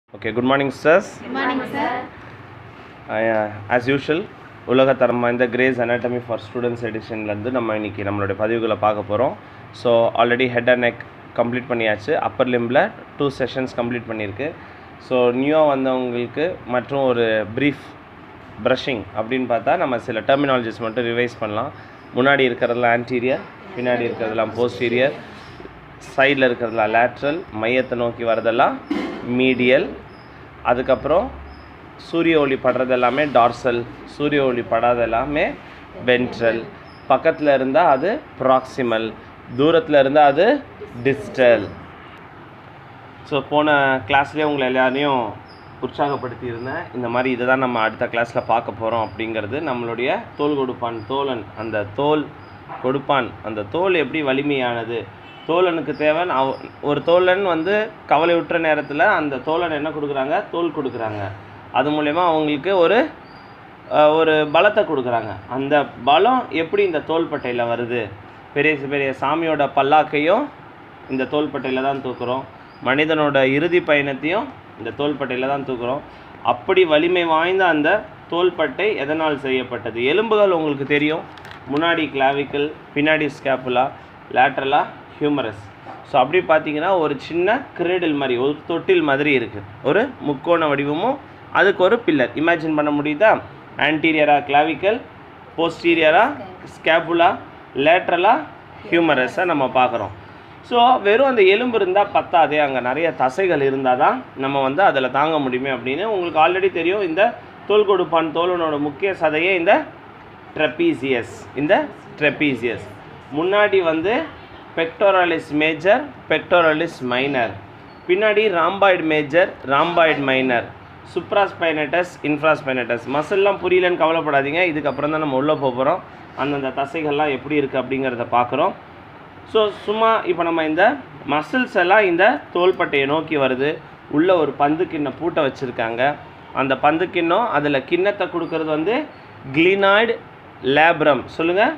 Okay, good morning, sirs. Good morning, sir. As usual, உலகத்தரம் வாய்ந்த Gray's anatomy for students எடிஷன்லேருந்து நம்ம இன்றைக்கி நம்மளுடைய பதிவுகளை பார்க்க போகிறோம். So already head and neck complete பண்ணியாச்சு. அப்பர் லிம்பில் 2 செஷன்ஸ் கம்ப்ளீட் பண்ணியிருக்கு. ஸோ நியூவாக வந்தவங்களுக்கு மற்றும் ஒரு ப்ரீஃப் ப்ரஷிங் அப்படின்னு பார்த்தா நம்ம சில டெர்மினாலஜிஸ் மட்டும் ரிவைஸ் பண்ணலாம். முன்னாடி இருக்கிறதுலாம் ஆன்டீரியர், பின்னாடி இருக்கிறதுலாம் போஸ்டீரியர், சைடில் இருக்கிறதுலாம் லேட்ரல், மையத்தை நோக்கி வரதெல்லாம் மீடியல், அதுக்கப்புறம் சூரிய ஒளி படுறது எல்லாமே டார்சல், சூரிய ஒளி படாத எல்லாமே வென்ட்ரல், பக்கத்தில் இருந்தால் அது ப்ராக்சிமல், தூரத்தில் இருந்தால் அது டிஸ்டல். ஸோ போன கிளாஸ்லேயே உங்களை எல்லாரையும் உற்சாகப்படுத்தியிருந்தேன். இந்த மாதிரி இதை தான் நம்ம அடுத்த கிளாஸில் பார்க்க போகிறோம் அப்படிங்கிறது. நம்மளுடைய தோல் கொடுப்பான் தோழன், அந்த தோல் கொடுப்பான், அந்த தோல் எப்படி வலிமையானது, தோழனுக்கு தேவன் ஒரு தோழன் கவலையுற்ற நேரத்தில் அந்த தோழன் என்ன கொடுக்குறாங்க, தோல் கொடுக்குறாங்க. அது மூலயமா அவங்களுக்கு ஒரு பலத்தை கொடுக்குறாங்க. அந்த பலம் எப்படி இந்த தோள்பட்டையில் வருது? பெரிய பெரிய சாமியோட பல்லாக்கையும் இந்த தோள்பட்டையில் தான் தூக்குறோம், மனிதனோட இறுதி பயணத்தையும் இந்த தோள்பட்டையில் தான் தூக்குறோம். அப்படி வலிமை வாய்ந்த அந்த தோள்பட்டை எதனால் செய்யப்பட்டது? எலும்புகள் உங்களுக்கு தெரியும், முன்னாடி கிளாவிக்கல், பின்னாடி ஸ்கேப்புலா, லேட்ரலா ஹியூமரஸ். ஸோ அப்படி பார்த்தீங்கன்னா ஒரு சின்ன கிரேடில் மாதிரி, ஒரு தொட்டில் மாதிரி இருக்குது, ஒரு முக்கோண வடிவமும் அதுக்கு ஒரு பில்லர். இமேஜின் பண்ண முடியுதா? ஆன்டீரியரா கிளாவிக்கல், போஸ்டீரியரா ஸ்கேப்புலா, லேட்ரலா ஹியூமரஸை நம்ம பார்க்குறோம். ஸோ வெறும் அந்த எலும்பு இருந்தால் பத்தாதே, அங்கே நிறைய தசைகள் இருந்தால் தான் நம்ம அதில் தாங்க முடியுமே அப்படின்னு உங்களுக்கு ஆல்ரெடி தெரியும். இந்த தோல் கொடுப்பான் தோழனோட முக்கிய சதையே இந்த ட்ரெப்பீசியஸ். இந்த ட்ரெப்பீசியஸ் முன்னாடி பெக்டோரலிஸ் மேஜர், பெக்டோரலிஸ் மைனர், பின்னாடி ராம்பாய்டு மேஜர், ராம்பாய்டு மைனர், சுப்ராஸ்பைனட்டஸ், இன்ஃப்ராஸ்பைனட்டஸ். மசில்லாம் புரியலன்னு கவலைப்படாதீங்க, இதுக்கப்புறம் தான் நம்ம உள்ளே போகிறோம். அந்தந்த தசைகள்லாம் எப்படி இருக்குது அப்படிங்கிறத பார்க்குறோம். ஸோ சும்மா இப்போ நம்ம இந்த மசில்ஸ் எல்லாம் இந்த தோள்பட்டையை நோக்கி வருது. உள்ளே ஒரு பந்து கிண்ண பூட்டை வச்சுருக்காங்க. அந்த பந்து கிண்ணம், அதில் கிண்ணத்தை கொடுக்கறது கிளினாய்டு லேப்ரம். சொல்லுங்கள்,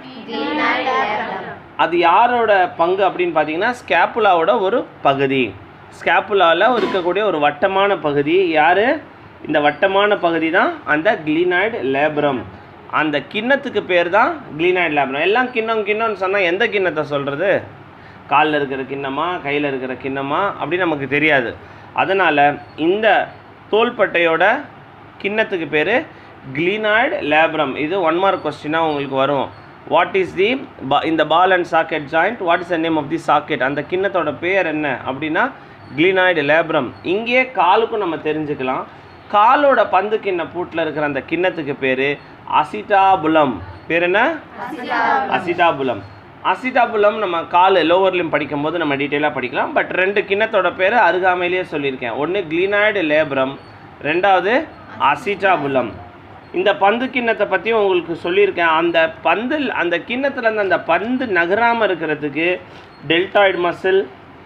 அது யாரோட பங்கு அப்படின்னு பார்த்தீங்கன்னா ஸ்கேப்புலாவோட ஒரு பகுதி. ஸ்கேப்புலாவில் இருக்கக்கூடிய ஒரு வட்டமான பகுதி யார்? இந்த வட்டமான பகுதி தான் அந்த கிளினாய்டு லேப்ரம். அந்த கிண்ணத்துக்கு பேர் தான் கிளினாய்டு லேப்ரம். எல்லாம் கிண்ணம்னு சொன்னால் எந்த கிண்ணத்தை சொல்கிறது? காலில் இருக்கிற கிண்ணமா, கையில் இருக்கிற கிண்ணமா அப்படின்னு நமக்கு தெரியாது. அதனால் இந்த தோள்பட்டையோட கிண்ணத்துக்கு பேர் கிளினாய்டு லேப்ரம். இது 1 மார்க் கொஸ்டினாக உங்களுக்கு வரும். வாட் இஸ் தி இந்த ball and socket joint, what is the name of the socket? அந்த கிண்ணத்தோட பேர் என்ன அப்படின்னா கிளினாய்டு லேப்ரம். இங்கே காலுக்கும் நம்ம தெரிஞ்சுக்கலாம். காலோட பந்து கிண்ண பூட்டில் இருக்கிற அந்த கிண்ணத்துக்கு பேர் அசிட்டாபுலம். பேர் என்ன? அசிட்டாபுலம். அசிட்டாபுலம் நம்ம கால் லோவர்லையும் படிக்கும்போது நம்ம டீட்டெயிலாக படிக்கலாம். பட் 2 கிண்ணத்தோட பேர் அருகாமையிலேயே சொல்லியிருக்கேன். ஒன்று கிளினாய்டு லேப்ரம், ரெண்டாவது அசிட்டாபுலம். இந்த பந்து கிண்ணத்தை பற்றியும் உங்களுக்கு சொல்லியிருக்கேன். அந்த கிண்ணத்துலேருந்து அந்த பந்து நகராமல் இருக்கிறதுக்கு deltoid muscle,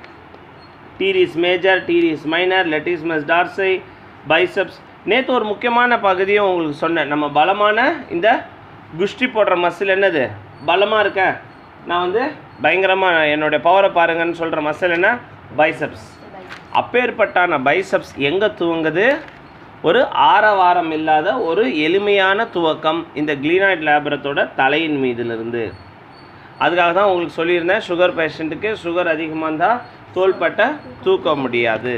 teres major, teres minor, latissimus dorsi, biceps. நேற்று ஒரு முக்கியமான பகுதியும் உங்களுக்கு சொன்னேன். நம்ம பலமான இந்த குஷ்டி போடுற மசில் என்னது? பலமாக இருக்கேன் நான் பயங்கரமாக என்னுடைய பவரை பாருங்கன்னு சொல்கிற மசில் என்ன? பைசப்ஸ். அப்பேற்பட்டான பைசப்ஸ் எங்கே துவங்குது? ஒரு ஆரவாரம் இல்லாத ஒரு எளிமையான துவக்கம் இந்த கிளினாய்டு லேப்ரத்தோட தலையின் மீதிலிருந்து. அதுக்காக தான் உங்களுக்கு சொல்லியிருந்தேன், சுகர் பேஷண்ட்டுக்கு சுகர் அதிகமாக இருந்தால் தோள்பட்டை தூக்க முடியாது.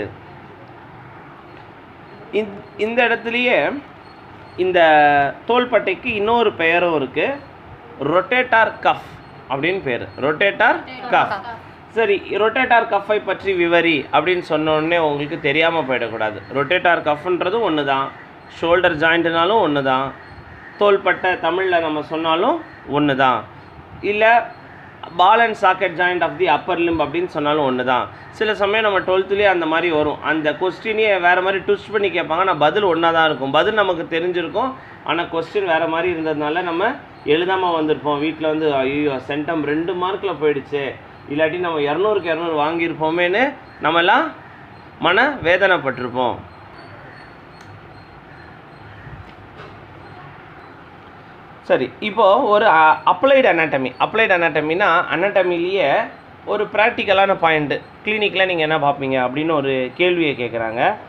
இந்த இடத்துலையே இந்த தோள்பட்டைக்கு இன்னொரு பெயரும் இருக்குது, ரொட்டேட்டார் கஃப் அப்படின்னு பேர். Rotator cuff. சரி, ரொட்டேட்டார் கஃப்பை பற்றி விவரி அப்படின்னு சொன்னோடனே உங்களுக்கு தெரியாமல் போயிடக்கூடாது. ரொட்டேட்டார் கஃப்ன்றது ஒன்று தான், ஷோல்டர் ஜாயிண்ட்னாலும் ஒன்று தான், தோள்பட்டை தமிழில் நம்ம சொன்னாலும் ஒன்று தான், இல்லை ball and socket joint of the upper limb அப்படின்னு சொன்னாலும் ஒன்று தான். சில சமயம் நம்ம 12லேயே அந்த மாதிரி வரும். அந்த கொஸ்டினையே வேறு மாதிரி ட்விஸ்ட் பண்ணி கேட்பாங்க. ஆனால் பதில் ஒன்றா தான் இருக்கும். பதில் நமக்கு தெரிஞ்சிருக்கும், ஆனால் கொஸ்டின் வேறு மாதிரி இருந்ததுனால நம்ம எழுதாமல் வந்திருப்போம். வீட்டில் ஐயோ சென்டம் 2 மார்க்கில் போயிடுச்சு, இல்லாட்டி நம்ம 200க்கு 200 வாங்கியிருப்போமேன்னு நம்மெல்லாம் மன வேதனைப்பட்டிருப்போம். சரி, இப்போது ஒரு அப்ளைடு அனாட்டமினா அனாட்டமிலேயே ஒரு ப்ராக்டிக்கலான பாயிண்ட்டு, கிளினிக்கில் நீங்கள் என்ன பார்ப்பீங்க அப்படின்னு ஒரு கேள்வியை கேட்குறாங்க.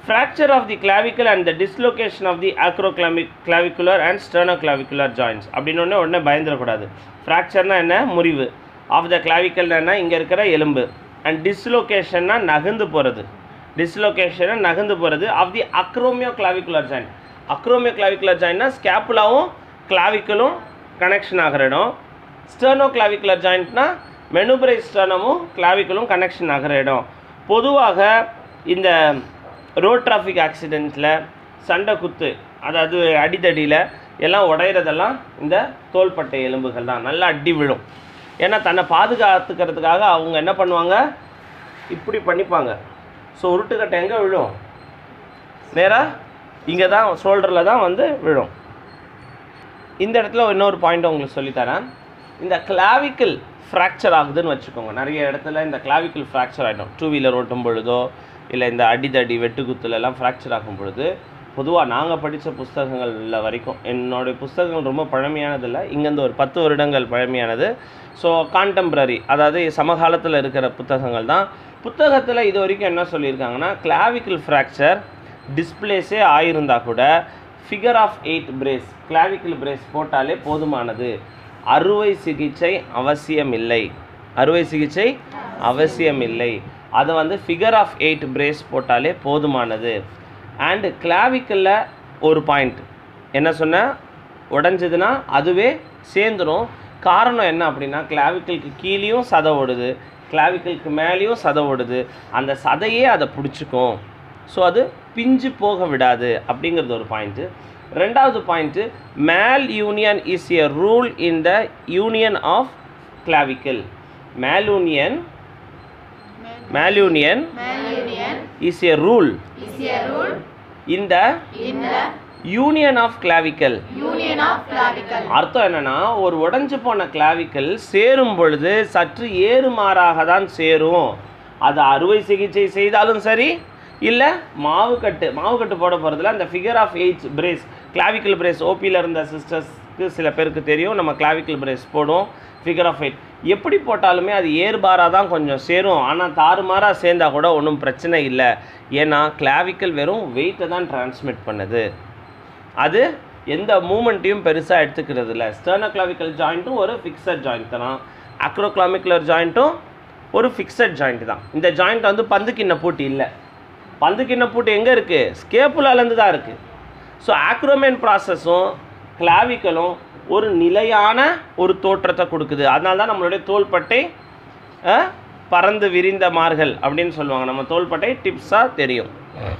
fracture of the clavicle and the dislocation of the acroclavicular and sternoclavicular joints. அப்படினோனே உடனே பயந்துடக்கூடாது. ஃப்ராக்சர்னா என்ன? முறிவு. ஆஃப் த கிளாவிக்கல்னா இங்கே இருக்கிற எலும்பு. அண்ட் டிஸ்லோகேஷன்னா நகர்ந்து போகிறது. டிஸ்லோகேஷன்னா நகர்ந்து போகிறது. Of the acromioclavicular joint. Acromioclavicular ஜாயிண்ட்னா ஸ்கேப்புலாவும் கிளாவிக்கலும் கனெக்ஷன் ஆகிற இடம். ஸ்டர்னோக்ளாவிகுலர் ஜாயிண்ட்னா மெனுபிரை ஸ்டர்னமும் கிளாவிக்கலும் கனெக்ஷன் ஆகிற இடம். பொதுவாக இந்த ரோட் டிராஃபிக் ஆக்சிடெண்ட்டில் சண்டை குத்து, அதாவது அடித்தடியில் எல்லாம் உடையிறதெல்லாம் இந்த தோள்பட்டை எலும்புகள் தான். நல்லா அடி விழும். ஏன்னா தன்னை பாதுகாத்துக்கிறதுக்காக அவங்க என்ன பண்ணுவாங்க, இப்படி பண்ணிப்பாங்க. ஸோ உருட்டுக்கட்டை எங்கே விழும்? நேராக இங்கே தான் ஷோல்டரில் தான் வந்து விழும். இந்த இடத்துல இன்னொரு பாயிண்ட் உங்களுக்கு சொல்லித்தரேன். இந்த கிளாவிக்கல் ஃப்ராக்சர் ஆகுதுன்னு வச்சுக்கோங்க. நிறைய இடத்துல இந்த கிளாவிக்கல் ஃப்ராக்சர் ஆகிடும். டூ வீலர் ஓட்டும் பொழுதோ இல்லை இந்த அடிதடி வெட்டுக்குத்துலெல்லாம் ஃப்ராக்சர் ஆகும் பொழுது, பொதுவாக நாங்கள் படித்த புஸ்தகங்களில் வரைக்கும், என்னுடைய புஸ்தகங்கள் ரொம்ப பழமையானதில்லை, இங்கேருந்து ஒரு 10 வருடங்கள் பழமையானது. ஸோ கான்டெம்ப்ரரி, அதாவது சமகாலத்தில் இருக்கிற புத்தகங்கள் தான். புத்தகத்தில் இது வரைக்கும் என்ன சொல்லியிருக்காங்கன்னா, கிளாவிக்கல் ஃப்ராக்சர் டிஸ்பிளேஸே ஆகியிருந்தால் கூட figure of 8 brace, clavicle brace போட்டாலே போதுமானது. அறுவை சிகிச்சை அவசியமில்லை. அறுவை சிகிச்சை அவசியமில்லை. அதை வந்து ஃபிகர் ஆஃப் 8 பிரேஸ் போட்டாலே போதுமானது. அண்டு கிளாவிக்கலில் ஒரு பாயிண்ட் என்ன சொன்னால், உடஞ்சதுன்னா அதுவே சேர்ந்துடும். காரணம் என்ன அப்படின்னா, கிளாவிக்கலுக்கு கீழேயும் சதை ஓடுது, கிளாவிக்கலுக்கு மேலேயும் சதை ஓடுது. அந்த சதையே அதை பிடிச்சிக்கும். ஸோ அது பிஞ்சு போக விடாது அப்படிங்கிறது ஒரு பாயிண்ட்டு. ரெண்டாவது point, malunion is a rule in the union of clavicle. Malunion is a rule in the union of clavicle. அர்த்தம் என்னன்னா, ஒரு உடைஞ்சு போன கிளாவிக்கல் சேரும் பொழுது சற்று ஏறுமாறாக தான் சேரும். அது அறுவை சிகிச்சை செய்தாலும் சரி, இல்லை மாவுக்கட்டு போட போகிறதுல அந்த figure of 8 brace, clavicle brace, ஓபியில் இருந்த சிஸ்டர்ஸ்க்கு சில பேருக்கு தெரியும், நம்ம கிளாவிக்கல் பிரேஸ் போடுவோம். ஃபிகர் ஆஃப் 8 எப்படி போட்டாலுமே அது ஏர்பாராக தான் கொஞ்சம் சேரும். ஆனால் தாறுமாறாக சேர்ந்தால் கூட ஒன்றும் பிரச்சனை இல்லை. ஏன்னா கிளாவிக்கல் வெறும் வெயிட்டை தான் டிரான்ஸ்மிட் பண்ணுது. அது எந்த மூமெண்ட்டையும் பெருசாக எடுத்துக்கிறது இல்லை. ஸ்டர்னோக்ளாவிக்கல் ஜாயிண்ட்டும் ஒரு ஃபிக்ஸட் ஜாயிண்ட் தான். அக்ரோக்ளாவிகுலர் ஜாயிண்ட்டும் ஒரு ஃபிக்ஸட் ஜாயிண்ட் தான். இந்த ஜாயிண்ட் வந்து பந்துக்கிண்ண பூட்டி இல்லை. பந்துக்கிண்ண பூட்டி எங்கே இருக்குது? ஸ்கேப்புலாலேருந்து தான் இருக்குது. ஸோ ஆக்ரோமியன் ப்ராசஸும் கிளாவிக்கலும் ஒரு நிலையான ஒரு தோற்றத்தை கொடுக்குது. அதனால தான் நம்மளுடைய தோள்பட்டை பறந்து விரிந்த மார்கள் அப்படின்னு சொல்லுவாங்க. நம்ம தோள்பட்டை டிப்ஸாக தெரியும்.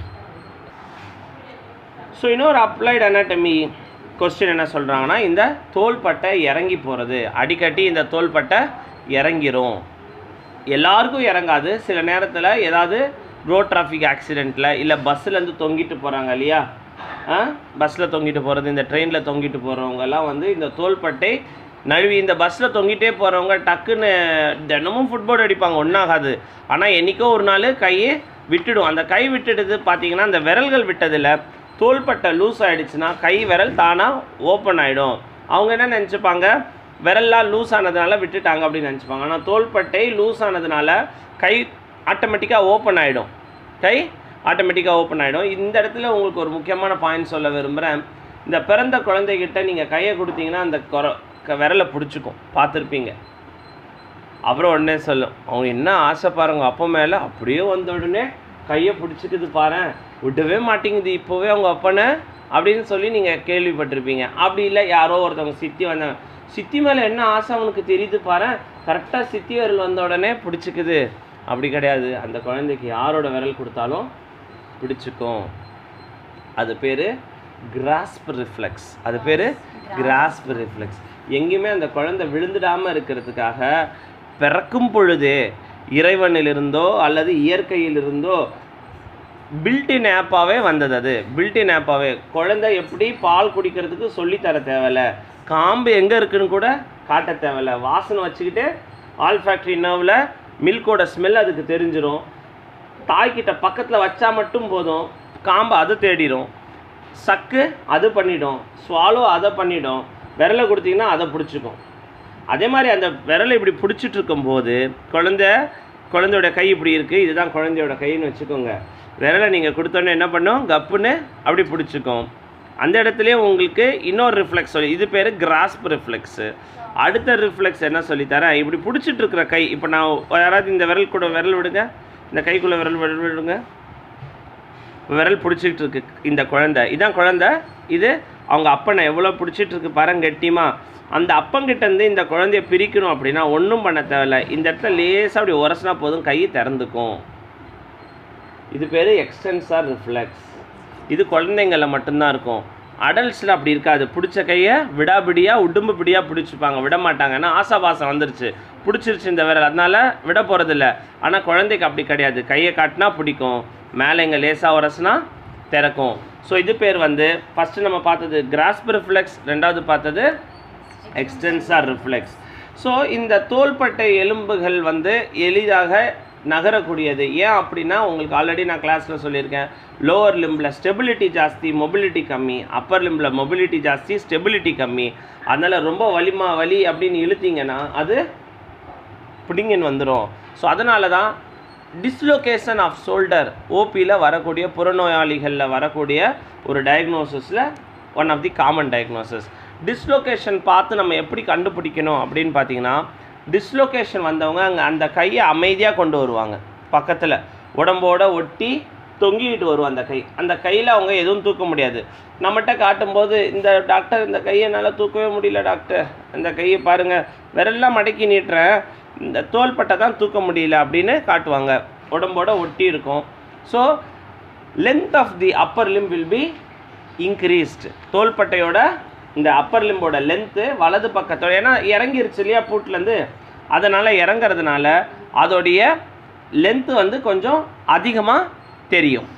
ஸோ இன்னொரு அப்ளைடு அனாட்டமி கொஸ்டின் என்ன சொல்கிறாங்கன்னா, இந்த தோள்பட்டை இறங்கி போகிறது. அடிக்கடி இந்த தோள்பட்டை இறங்கிரும். எல்லாருக்கும் இறங்காது. சில நேரத்தில் ஏதாவது ரோட் டிராஃபிக் ஆக்சிடெண்ட்டில் இல்லை பஸ்ஸிலேருந்து தொங்கிட்டு போகிறாங்க இல்லையா, பஸ்ஸில் தொங்கிட்டு போகிறது, இந்த ட்ரெயினில் தொங்கிட்டு போகிறவங்கெல்லாம் வந்து இந்த தோள்பட்டை நழுவி, இந்த பஸ்ஸில் தொங்கிட்டே போகிறவங்க டக்குன்னு தினமும் ஃபுட்போர்டு அடிப்பாங்க, ஒன்றாகாது. ஆனால் என்றைக்கோ ஒரு நாள் கையை விட்டுடும். அந்த கை விட்டுடுது பார்த்தீங்கன்னா, அந்த விரல்கள் விட்டதில் தோள்பட்டை லூஸ் ஆகிடுச்சுன்னா கை விரல் தானாக ஓப்பன் ஆகிடும். அவங்க என்ன நினச்சிப்பாங்க, விரல்லாம் லூஸ் ஆனதுனால விட்டுட்டாங்க அப்படின்னு நினச்சிப்பாங்க. ஆனால் தோள்பட்டை லூஸ் ஆனதுனால கை ஆட்டோமேட்டிக்காக ஓப்பன் ஆகிடும். கை ஆட்டோமேட்டிக்காக ஓப்பன் ஆகிடும். இந்த இடத்துல உங்களுக்கு ஒரு முக்கியமான பாயிண்ட் சொல்ல விரும்புகிறேன். இந்த பிறந்த குழந்தைகிட்ட நீங்கள் கையை கொடுத்தீங்கன்னா அந்த விரலை பிடிச்சிக்கும், பார்த்துருப்பீங்க. அப்புறம் உடனே சொல்லும், அவங்க என்ன ஆசை பாருங்க அப்பா மேலே, அப்படியே வந்த உடனே கையை பிடிச்சிக்குது பாரு, விடவே மாட்டேங்குது இப்போவே அவங்க அப்பனை அப்படின்னு சொல்லி நீங்கள் கேள்விப்பட்டிருப்பீங்க. அப்படி இல்லை, யாரோ ஒருத்தவங்க சித்தி வந்தாங்க, சித்தி மேலே என்ன ஆசை அவனுக்கு தெரியுது பாரு, கரெக்டாக சித்தி விரல் வந்த உடனே பிடிச்சிக்குது. அப்படி கிடையாது. அந்த குழந்தைக்கு யாரோட விரல் கொடுத்தாலும் பிடிச்சிக்கும். அது பேர் கிராஸ்ப் ரிஃப்ளெக்ஸ். அது பேர் கிராஸ்ப் ரிஃப்ளெக்ஸ். எங்கேயுமே அந்த குழந்தை விழுந்துடாமல் இருக்கிறதுக்காக பிறக்கும் பொழுதே இறைவனிலிருந்தோ அல்லது இயற்கையிலிருந்தோ பில்டின் ஆப்பாகவே வந்தது. அது பில்டின் ஆப்பாகவே. குழந்தை எப்படி பால் குடிக்கிறதுக்கு சொல்லித்தர தேவையில்ல, காம்பு எங்கே இருக்குன்னு கூட காட்ட தேவையில்ல. வாசனை வச்சுக்கிட்டு ஆல்ஃபேக்டரி நர்வில் மில்கோட ஸ்மெல் அதுக்கு தெரிஞ்சிடும். தாய்கிட்ட பக்கத்தில் வச்சா மட்டும் போதும், காம்பு அது தேடிடும், சக்கு அது பண்ணிடும், ஸ்வாலோ அதை பண்ணிடும், விரலை கொடுத்தீங்கன்னா அதை பிடிச்சிக்கும். அதே மாதிரி அந்த விரலை இப்படி பிடிச்சிட்டு இருக்கும்போது குழந்தையோட கை இப்படி இருக்குது, இதுதான் குழந்தையோட கைன்னு வச்சுக்கோங்க. விரலை நீங்கள் கொடுத்தோன்னே என்ன பண்ணும், கப்புன்னு அப்படி பிடிச்சிக்கும். அந்த இடத்துலையே உங்களுக்கு இன்னொரு ரிஃப்ளெக்ஸ் சொல்லி, இது பேர் கிராஸ்ப் ரிஃப்ளெக்ஸு. அடுத்த ரிஃப்ளெக்ஸ் என்ன சொல்லித்தரேன், இப்படி பிடிச்சிட்டு இருக்கிற கை, இப்போ நான் யாராவது இந்த விரல் கூட விரல் விடுங்க, இந்த கைக்குள்ளே விரல் விடுங்க, விரல் பிடிச்சிக்கிட்டு இருக்கு இந்த குழந்தை, இதான் குழந்தை, இது அவங்க அப்பனை எவ்வளோ பிடிச்சிட்டு இருக்கு பாருங்க கெட்டியமாக. அந்த அப்பங்கிட்டேருந்து இந்த குழந்தைய பிரிக்கணும் அப்படின்னா ஒன்றும் பண்ண தேவையில்லை, இந்த இடத்துல லேசாக அப்படி உரசினா போதும், கை திறந்துக்கும். இது பேர் எக்ஸ்டென்சார் ரிஃப்ளெக்ஸ். இது குழந்தைங்களில் மட்டும்தான் இருக்கும், அடல்ட்ஸில் அப்படி இருக்காது. பிடிச்ச கையை விடாபிடியாக உடும்பு பிடியாக பிடிச்சிப்பாங்க, விட மாட்டாங்க. ஏன்னா ஆசாபாசம் வந்துருச்சு, பிடிச்சிருச்சு இந்த விரல், அதனால் விட போகிறதில்ல. ஆனால் குழந்தைக்கு அப்படி கிடையாது, கையை காட்டினா பிடிக்கும், மேலே இங்கே லேசாக உரசுனா திறக்கும். ஸோ இது பேர் ஃபஸ்ட்டு நம்ம பார்த்தது கிராஸ்ப் ரிஃப்ளெக்ஸ், ரெண்டாவது பார்த்தது எக்ஸ்டென்சார் ரிஃப்ளெக்ஸ். ஸோ இந்த தோள்பட்டை எலும்புகள் எளிதாக நகரக்கூடியது. ஏன் அப்படின்னா உங்களுக்கு ஆல்ரெடி நான் கிளாஸில் சொல்லியிருக்கேன், லோவர் லிம்பில் ஸ்டெபிலிட்டி ஜாஸ்தி, மொபிலிட்டி கம்மி, அப்பர் லிம்பில் மொபிலிட்டி ஜாஸ்தி, ஸ்டெபிலிட்டி கம்மி. அதனால் ரொம்ப வலி அப்படின்னு இழுத்தீங்கன்னா அது பிடிங்கன்னு வந்துடும். ஸோ அதனால தான் டிஸ்லொகேஷன் ஆஃப் ஷோல்டர் ஓபியில் வரக்கூடிய புறநோயாளிகளில் வரக்கூடிய ஒரு டயக்னோசிஸில் one of the common diagnosis. Dislocation பார்த்து நம்ம எப்படி கண்டுபிடிக்கணும் அப்படின்னு பார்த்தீங்கன்னா, டிஸ்லொகேஷன் வந்தவங்க அங்கே அந்த கையை அமைதியாக கொண்டு வருவாங்க, பக்கத்தில் உடம்போட ஒட்டி தொங்கிக்கிட்டு வரும் அந்த கை. அந்த கையில் அவங்க எதுவும் தூக்க முடியாது. நம்மகிட்ட காட்டும்போது, இந்த டாக்டர் இந்த கையை என்னால் தூக்கவே முடியல டாக்டர், இந்த கையை பாருங்கள் விரல்லாம் மடக்கி நீட்டுறேன், இந்த தோள்பட்டை தான் தூக்க முடியல அப்படின்னு காட்டுவாங்க, உடம்போட ஒட்டி இருக்கும். So length of the upper limb will be increased. தோள்பட்டையோட இந்த அப்பர் லிம்போட லென்த்து வலது பக்கத்தோட, ஏன்னா இறங்கிருச்சு இல்லையா பூட்லேருந்து, அதனால் இறங்கிறதுனால அதோடைய லென்த்து கொஞ்சம் அதிகமாக தெரியும்.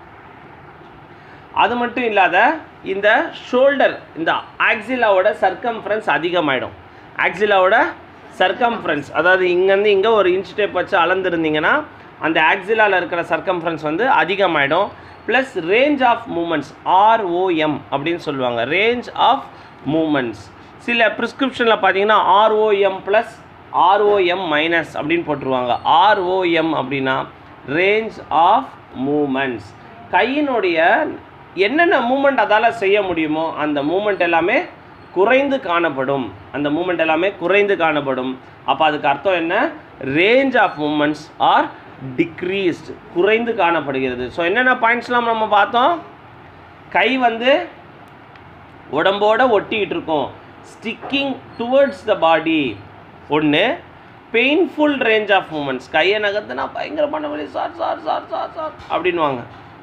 அது மட்டும் இல்லாத இந்த ஷோல்டர், இந்த ஆக்சிலாவோட சர்க்கம்ஃபரன்ஸ் அதிகமாகிடும். ஆக்சிலாவோட சர்க்கம்ஃபரன்ஸ், அதாவது இங்கேருந்து இங்கே ஒரு இன்ச் டேப் வச்சு அளந்துருந்தீங்கன்னா அந்த ஆக்சிலாவில் இருக்கிற சர்க்கம்ஃபரன்ஸ் அதிகமாகிடும். Plus range of movements, ROM அப்படின்னு சொல்லுவாங்க, ரேஞ்ச் ஆஃப் மூமெண்ட்ஸ். சில ப்ரிஸ்கிரிப்ஷனில் பார்த்தீங்கன்னா ROM ப்ளஸ் ROM மைனஸ் அப்படின்னு போட்டுருவாங்க. ROM அப்படின்னா ரேஞ்ச் ஆஃப் மூமெண்ட்ஸ், கையினுடைய என்னென்ன மூமெண்ட் அதால் செய்ய முடியுமோ அந்த மூமெண்ட் எல்லாமே குறைந்து காணப்படும், அந்த மூமெண்ட் எல்லாமே குறைந்து காணப்படும். அப்போ அதுக்கு அர்த்தம் என்ன, range of movements are decreased, குறைந்து காணப்படுகிறது. ஸோ என்னென்ன பாயிண்ட்ஸ்லாம் நம்ம பார்த்தோம், கை உடம்போட ஒட்டிக்கிட்டு இருக்கும், ஸ்டிக்கிங் டுவர்ட்ஸ் த பாடி ஒன்று, பெயின்ஃபுல் ரேஞ்ச் ஆஃப் மூமெண்ட்ஸ், கையை நகர்த்துனா பயங்கரமான வலி, sir sir sir sir sir அப்படின்வாங்க.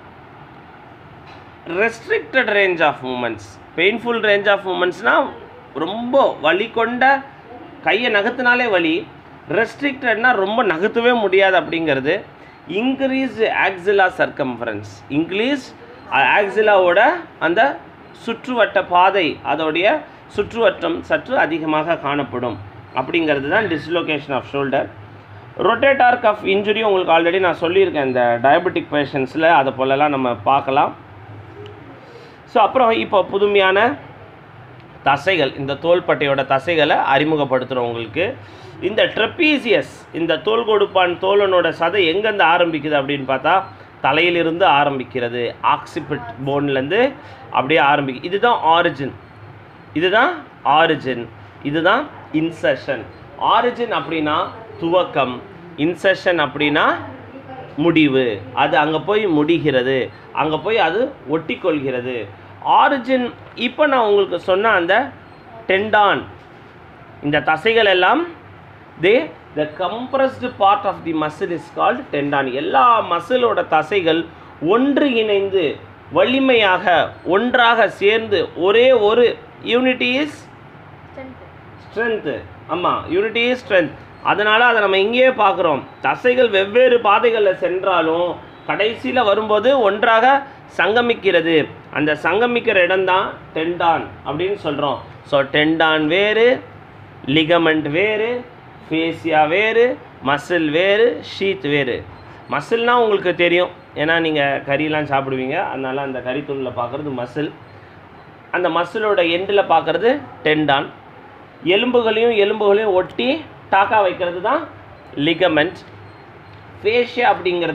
Restricted range of movements, painful range of மூமெண்ட்ஸ்னால் ரொம்ப வலி கொண்ட, கையை நகர்த்தினாலே வலி, ரெஸ்ட்ரிக்டட்னா ரொம்ப நகர்த்தவே முடியாது அப்படிங்கிறது. இன்க்ரீஸ் ஆக்சிலா சர்க்கம்ஃபரன்ஸ், இன்க்ரீஸ் ஆக்சிலாவோட அந்த சுற்றுவட்ட பாதை, அதோடைய சுற்றுவட்டம் சற்று அதிகமாக காணப்படும் அப்படிங்கிறது தான் dislocation of shoulder. Rotator cuff injury உங்களுக்கு ஆல்ரெடி நான் சொல்லியிருக்கேன், இந்த டயபெட்டிக் பேஷண்ட்ஸில் அதை போலலாம் நம்ம பார்க்கலாம். ஸோ அப்புறம் இப்போ புதுமையான தசைகள், இந்த தோள்பட்டையோட தசைகளை அறிமுகப்படுத்துகிறோம் உங்களுக்கு. இந்த ட்ரெப்பீசியஸ், இந்த தோல் கொடுப்பான் தோலனோட சதை எங்கேருந்து ஆரம்பிக்குது அப்படின்னு பார்த்தா தலையிலிருந்து ஆரம்பிக்கிறது, ஆக்சிபிட் போன்லேருந்து அப்படியே ஆரம்பிக்குது. இதுதான் ஆரிஜின், இதுதான் ஆரிஜின், இதுதான் இன்செஷன். ஆரிஜின் அப்படின்னா துவக்கம், இன்செஷன் அப்படின்னா முடிவு, அது அங்கே போய் முடிகிறது, அங்கே போய் அது ஒட்டி கொள்கிறது. ஆரிஜின், இப்போ நான் உங்களுக்கு சொன்ன அந்த டெண்டான், இந்த தசைகள் எல்லாம் the compressed part of the muscle is called tendon. எல்லா மசிலோட தசைகள் ஒன்று இணைந்து வலிமையாக ஒன்றாக சேர்ந்து ஒரே ஒரு யூனிட்டி இஸ் ஸ்ட்ரென்த். ஆமாம், யூனிட்டி இஸ் ஸ்ட்ரென்த். அதனால் அதை நம்ம இங்கேயே பார்க்குறோம், தசைகள் வெவ்வேறு பாதைகளில் சென்றாலும் கடைசியில் வரும்போது ஒன்றாக சங்கமிக்கிறது. அந்த சங்கமிக்கிற இடம்தான் டெண்டான் அப்படின்னு சொல்கிறோம். ஸோ டெண்டான் வேறு, லிகமெண்ட் வேறு, ஃபேசியா வேறு, மசில் வேறு, ஷீத் வேறு. மசில்னால் உங்களுக்கு தெரியும், ஏன்னா நீங்கள் கறியெலாம் சாப்பிடுவீங்க, அதனால் அந்த கறித்தூளில் பார்க்குறது மசில். அந்த மசிலோட எண்டில் பார்க்குறது டெண்டான். எலும்புகளையும் ஒட்டி டாக்கா வைக்கிறது தான் லிகமெண்ட். ஃபேஷியா அப்படிங்கிறது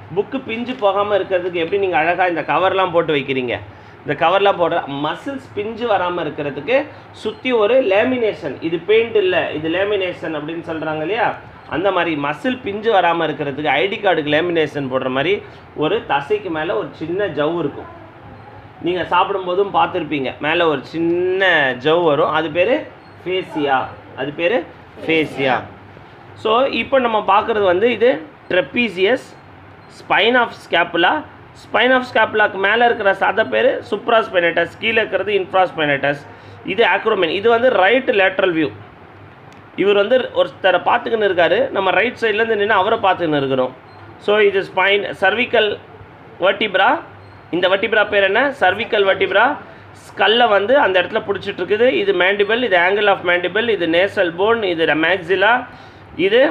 புக்கு பிஞ்சு போகாமல் இருக்கிறதுக்கு எப்படி நீங்கள் அழகாக இந்த கவர்லாம் போட்டு வைக்கிறீங்க, இந்த கவர்லாம் போடுற மசில்ஸ் பிஞ்சு வராமல் இருக்கிறதுக்கு சுற்றி ஒரு லேமினேஷன், இது பெயிண்ட் இல்லை இது லேமினேஷன் அப்படின்னு சொல்கிறாங்க இல்லையா, அந்த மாதிரி மசில் பிஞ்சு வராமல் இருக்கிறதுக்கு ஐடி கார்டுக்கு லேமினேஷன் போடுற மாதிரி ஒரு தசைக்கு மேலே ஒரு சின்ன ஜவ் இருக்கும். நீங்கள் சாப்பிடும்போதும் பார்த்துருப்பீங்க, மேலே ஒரு சின்ன ஜவ் வரும், அது பேர் ஃபேசியா, அது பேர் ஃபேசியா. ஸோ இப்போ நம்ம பார்க்குறது வந்து இது trapezius, spine of scapula. Spine of ஸ்கேப்புலாக்கு மேலே இருக்கிற சதை பேர் சுப்ராஸ்பைனேட்டஸ், கீழே இருக்கிறது இன்ஃப்ராஸ்பைனேட்டஸ். இது ஆக்ரோமென். இது வந்து ரைட் லேட்ரல் வியூ. இவர் வந்து ஒருத்தரை பார்த்துக்கின்னு இருக்காரு, நம்ம ரைட் சைட்லேருந்து நின்று அவரை பார்த்துக்கின்னு இருக்கிறோம். ஸோ இது ஸ்பைன், சர்விக்கல் வெர்டிப்ரா. இந்த வெர்டிப்ரா பேர் என்ன? Cervical vertebra. ஸ்கல்லை வந்து அந்த இடத்துல பிடிச்சிட்டு இருக்குது. இது மேண்டிபிள், இது ஆங்கிள் ஆஃப் மேண்டிபிள், இது நேசல் போன், இது மேக்ஸிலா, இது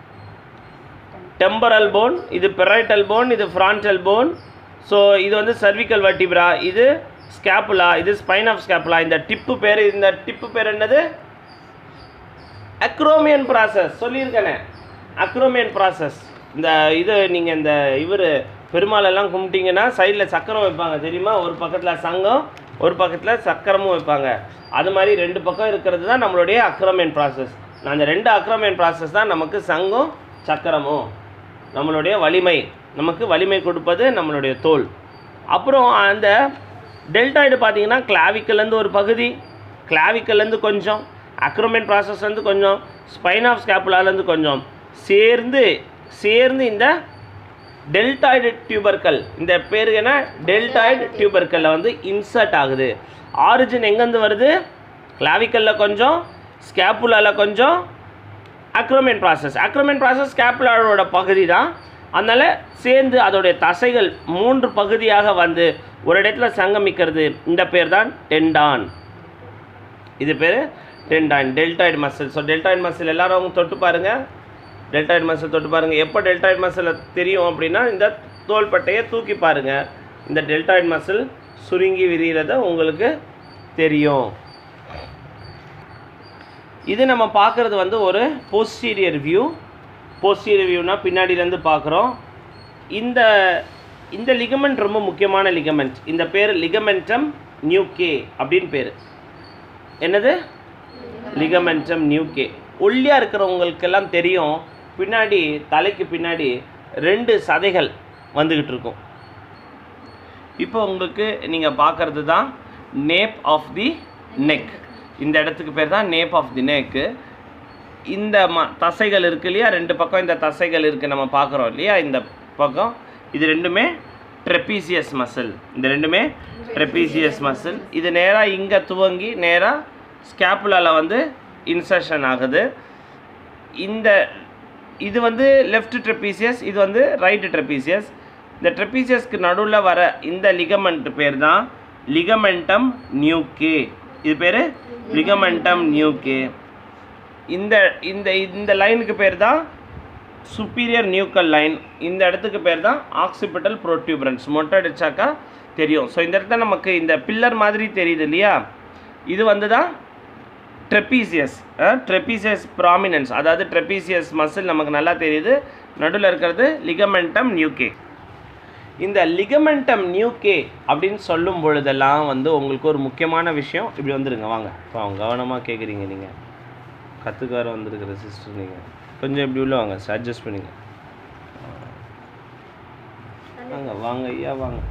டெம்பரல் போன், இது பெரைட்டல் போன், இது ஃப்ரான்டல் போன். ஸோ இது வந்து சர்விக்கல் வெர்டிப்ரா, இது ஸ்கேப்புலா, இது ஸ்பைன் ஆஃப் ஸ்கேப்புலா. இந்த டிப்பு பேர் என்னது? Acromion process. சொல்லியிருக்கேனே, அக்ரோமியன் ப்ராசஸ். இந்த இது நீங்கள் இந்த இவர் பெருமாளெல்லாம் கும்பிட்டிங்கன்னா சைடில் சக்கரம் வைப்பாங்க தெரியுமா? ஒரு பக்கத்தில் சங்கம், ஒரு பக்கத்தில் சக்கரமும் வைப்பாங்க. அது மாதிரி 2 பக்கம் இருக்கிறது தான் நம்மளுடைய அக்ரோமியன் ப்ராசஸ். அந்த 2 அக்ரோமியன் ப்ராசஸ் தான் நமக்கு சங்கம் சக்கரமும். நம்மளுடைய வலிமை, நமக்கு வலிமை கொடுப்பது நம்மளுடைய தோல். அப்புறம் அந்த டெல்டாய்டு பார்த்தீங்கன்னா கிளாவிக்கல்லேருந்து ஒரு பகுதி, கிளாவிக்கல்லேருந்து கொஞ்சம், அக்ரோமியன் ப்ராசஸ்லேருந்து கொஞ்சம், ஸ்பைன் ஆஃப் ஸ்கேப்புலாலேருந்து கொஞ்சம் சேர்ந்து இந்த டெல்டாய்டு டியூபர்கல், இந்த பேரு என்ன? டெல்டாய்டு டியூபர்கல்ல வந்து இன்சர்ட் ஆகுது. ஆரிஜின் எங்கேருந்து வருது? கிளாவிக்கலில் கொஞ்சம், ஸ்கேப்புலாவில் கொஞ்சம், அக்ரோமியன் ப்ராசஸ் ஸ்கேப்புலாவோட பகுதி தான். அதனால் சேர்ந்து அதோடைய தசைகள் 3 பகுதியாக வந்து ஒரு இடத்துல சங்கமிக்கிறது. இந்த பேர் தான் டெண்டான். இது பேர் tendon, deltoid muscle. So deltoid muscle எல்லாரும் தொட்டு பாருங்கள், டெல்டாய்டு மசில் தொட்டு பாருங்கள். எப்போ டெல்டாய்டு மசில் தெரியும் அப்படின்னா, இந்த தோள்பட்டையை தூக்கி பாருங்கள், இந்த டெல்டாய்டு மசில் சுருங்கி விரிகிறத உங்களுக்கு தெரியும். இது நம்ம பார்க்குறது வந்து ஒரு போஸ்டீரியர் வியூ. போஸ்டீரியர் வியூனா பின்னாடியிலேருந்து பார்க்குறோம். இந்த லிகமெண்ட் ரொம்ப முக்கியமான லிகமெண்ட். இந்த பேர் லிகமெண்டம் நியூகே அப்படின்னு பேர். என்னது? Ligamentum nuchae. ஒல்லியாக இருக்கிறவங்களுக்கெல்லாம் தெரியும், பின்னாடி தலைக்கு பின்னாடி 2 சதைகள் வந்துக்கிட்டு இருக்கும். இப்போ உங்களுக்கு நீங்கள் பார்க்குறது தான் நேப் ஆஃப் தி நெக். இந்த இடத்துக்கு பேர் தான் நேப் ஆஃப் தி நெக்கு. இந்த தசைகள் இருக்குது இல்லையா, 2 பக்கம் இந்த தசைகள் இருக்குது, நம்ம பார்க்குறோம் இல்லையா இந்த பக்கம். இது 2மே ட்ரெப்பீசியஸ் மசில். இந்த 2மே ட்ரெப்பீசியஸ் மசில். இது நேராக இங்கே துவங்கி நேராக ஸ்கேப்புலாவில் வந்து இன்சர்ஷன் ஆகுது. இது வந்து லெஃப்ட் ட்ரெப்பீசியஸ், இது வந்து ரைட் ட்ரெப்பீசியஸ். இந்த ட்ரெப்பீசியஸ்க்கு நடுவில் வர இந்த லிகமெண்ட் பேர் தான் லிகமெண்டம் நியூகே. இது பேர் லிகமெண்டம் நியூகே. இந்த லைனுக்கு பேர் தான் சுப்பீரியர் நியூக்கல் லைன். இந்த இடத்துக்கு பேர் தான் ஆக்சிபிட்டல் ப்ரோட்யூபரன்ஸ். மொட்டை அடிச்சாக்கா தெரியும். ஸோ இந்த இடத்துல நமக்கு இந்த பில்லர் மாதிரி தெரியுது இல்லையா, இது வந்து தான் ட்ரெப்பீசியஸ் ப்ராமினன்ஸ். அதாவது ட்ரெப்பீசியஸ் மசில் நமக்கு நல்லா தெரியுது. நடுவில் இருக்கிறது லிகமெண்டம் நியூகே. இந்த லிகமெண்டம் நியூகே அப்படின்னு சொல்லும் பொழுதெல்லாம் வந்து உங்களுக்கு ஒரு முக்கியமான விஷயம். இப்படி வந்துடுங்க, வாங்க. இப்போ அவங்க கவனமாக கேட்குறீங்க, நீங்கள் கற்றுக்கார வந்துருக்கிற சிஸ்டர், நீங்கள் கொஞ்சம் இப்படி உள்ள வாங்க, அட்ஜஸ்ட் பண்ணிங்க. வாங்க வாங்க ஐயா வாங்க.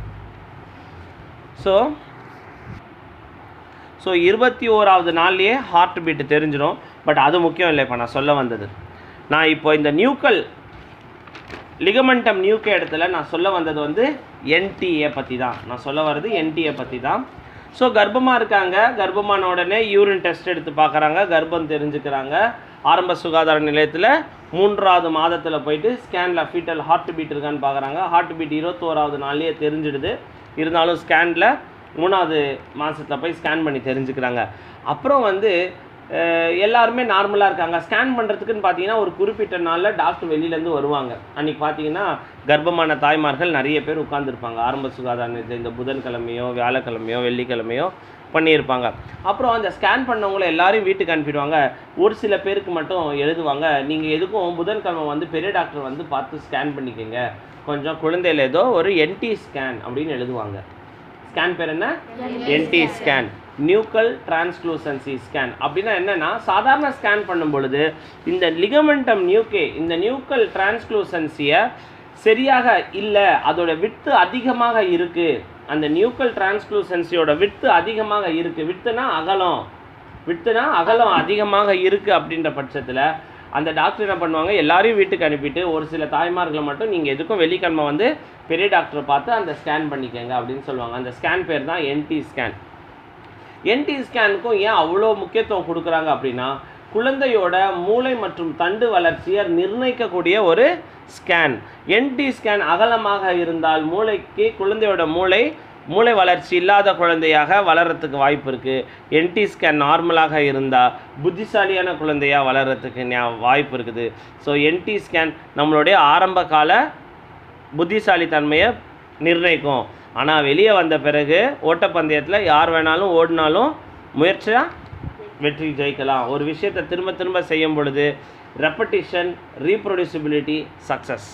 ஸோ 21வது நாள்லேயே ஹார்ட் பீட்டு தெரிஞ்சிடும். பட் அது முக்கியம் இல்லை. இப்போ நான் சொல்ல வந்தது, நான் இப்போ இந்த நியூக்கல் லிகமெண்டம் நியூகே இடத்துல நான் சொல்ல வந்தது வந்து என்டிஏ பற்றி தான். நான் சொல்ல வர்றது என்டிஏ பற்றி தான். ஸோ கர்ப்பமாக இருக்காங்க, கர்ப்பமான உடனே யூரின் டெஸ்ட் எடுத்து பார்க்குறாங்க, கர்ப்பம் தெரிஞ்சுக்கிறாங்க. ஆரம்ப சுகாதார நிலையத்தில் 3வது மாதத்தில் போயிட்டு ஸ்கேனில் ஃபீட்டல் ஹார்ட் பீட் இருக்கான்னு பார்க்குறாங்க. ஹார்ட் பீட் 21வது நாள்லேயே தெரிஞ்சிடுது. இருந்தாலும் ஸ்கேனில் 3வது மாதத்தில் போய் ஸ்கேன் பண்ணி தெரிஞ்சுக்கிறாங்க. அப்புறம் வந்து எல்லாருமே நார்மலாக இருக்காங்க. ஸ்கேன் பண்ணுறதுக்குன்னு பார்த்தீங்கன்னா ஒரு குறிப்பிட்ட நாளில் டாக்டர் வெளியிலேருந்து வருவாங்க. அன்றைக்கி பார்த்தீங்கன்னா கர்ப்பமான தாய்மார்கள் நிறைய பேர் உட்காந்துருப்பாங்க. ஆரம்ப சுகாதார நிலையத்தில் இந்த புதன்கிழமையோ வியாழக்கிழமையோ வெள்ளிக்கிழமையோ பண்ணியிருப்பாங்க. அப்புறம் அந்த ஸ்கேன் பண்ணவங்கள எல்லாரையும் வீட்டுக்கு அனுப்பிடுவாங்க. ஒரு சில பேருக்கு மட்டும் எழுதுவாங்க, நீங்கள் எதுக்கும் புதன்கிழமை வந்து பெரிய டாக்டர் வந்து பார்த்து ஸ்கேன் பண்ணிக்கோங்க, கொஞ்சம் குழந்தையில் ஏதோ ஒரு என்டி ஸ்கேன் அப்படின்னு எழுதுவாங்க. ஸ்கேன் பேர் என்ன? NT scan, nuchal translucency scan. அப்படின்னா என்னென்னா, சாதாரண ஸ்கேன் பண்ணும் பொழுது இந்த லிகமெண்டம் நியூக்கே, இந்த நியூக்கல் டிரான்ஸ்லூசன்சியை சரியாக இல்லை, அதோட விட்த்து அதிகமாக இருக்குது, அந்த நியூக்கல் டிரான்ஸ்லூசன்சியோட விட்த்து அதிகமாக இருக்குது, விட்த்துனா அகலம் அதிகமாக இருக்குது அப்படின்ற பட்சத்தில் அந்த டாக்டர் என்ன பண்ணுவாங்க, எல்லாரையும் வீட்டுக்கு அனுப்பிட்டு ஒரு சில தாய்மார்களை மட்டும் நீங்கள் எதுக்கும் வெள்ளிக்கிழமை வந்து பெரிய டாக்டரை பார்த்து அந்த ஸ்கேன் பண்ணிக்கங்க அப்படின்னு சொல்லுவாங்க. அந்த ஸ்கேன் பேர் தான் என்டி ஸ்கேன். என்டி ஸ்கேனுக்கும் ஏன் அவ்வளோ முக்கியத்துவம் கொடுக்குறாங்க அப்படின்னா, குழந்தையோட மூளை மற்றும் தண்டு வளர்ச்சியை நிர்ணயிக்கக்கூடிய ஒரு ஸ்கேன். என்டி ஸ்கேன் அகலமாக இருந்தால் மூளைக்கு, குழந்தையோட மூளை வளர்ச்சி இல்லாத குழந்தையாக வளர்கிறதுக்கு வாய்ப்பு இருக்குது. என்டி ஸ்கேன் நார்மலாக இருந்தால் புத்திசாலியான குழந்தையாக வளர்கிறதுக்கு வாய்ப்பு இருக்குது. ஸோ என்டி ஸ்கேன் நம்மளுடைய ஆரம்ப கால புத்திசாலித்தன்மையை நிர்ணயிக்கும். ஆனால் வெளியே வந்த பிறகு ஓட்டப்பந்தயத்தில் யார் வேணாலும் ஓடினாலும் முயற்சியாக வெற்றி ஜெயிக்கலாம். ஒரு விஷயத்தை திரும்ப திரும்ப செய்யும் பொழுது repetition, reproducibility, success.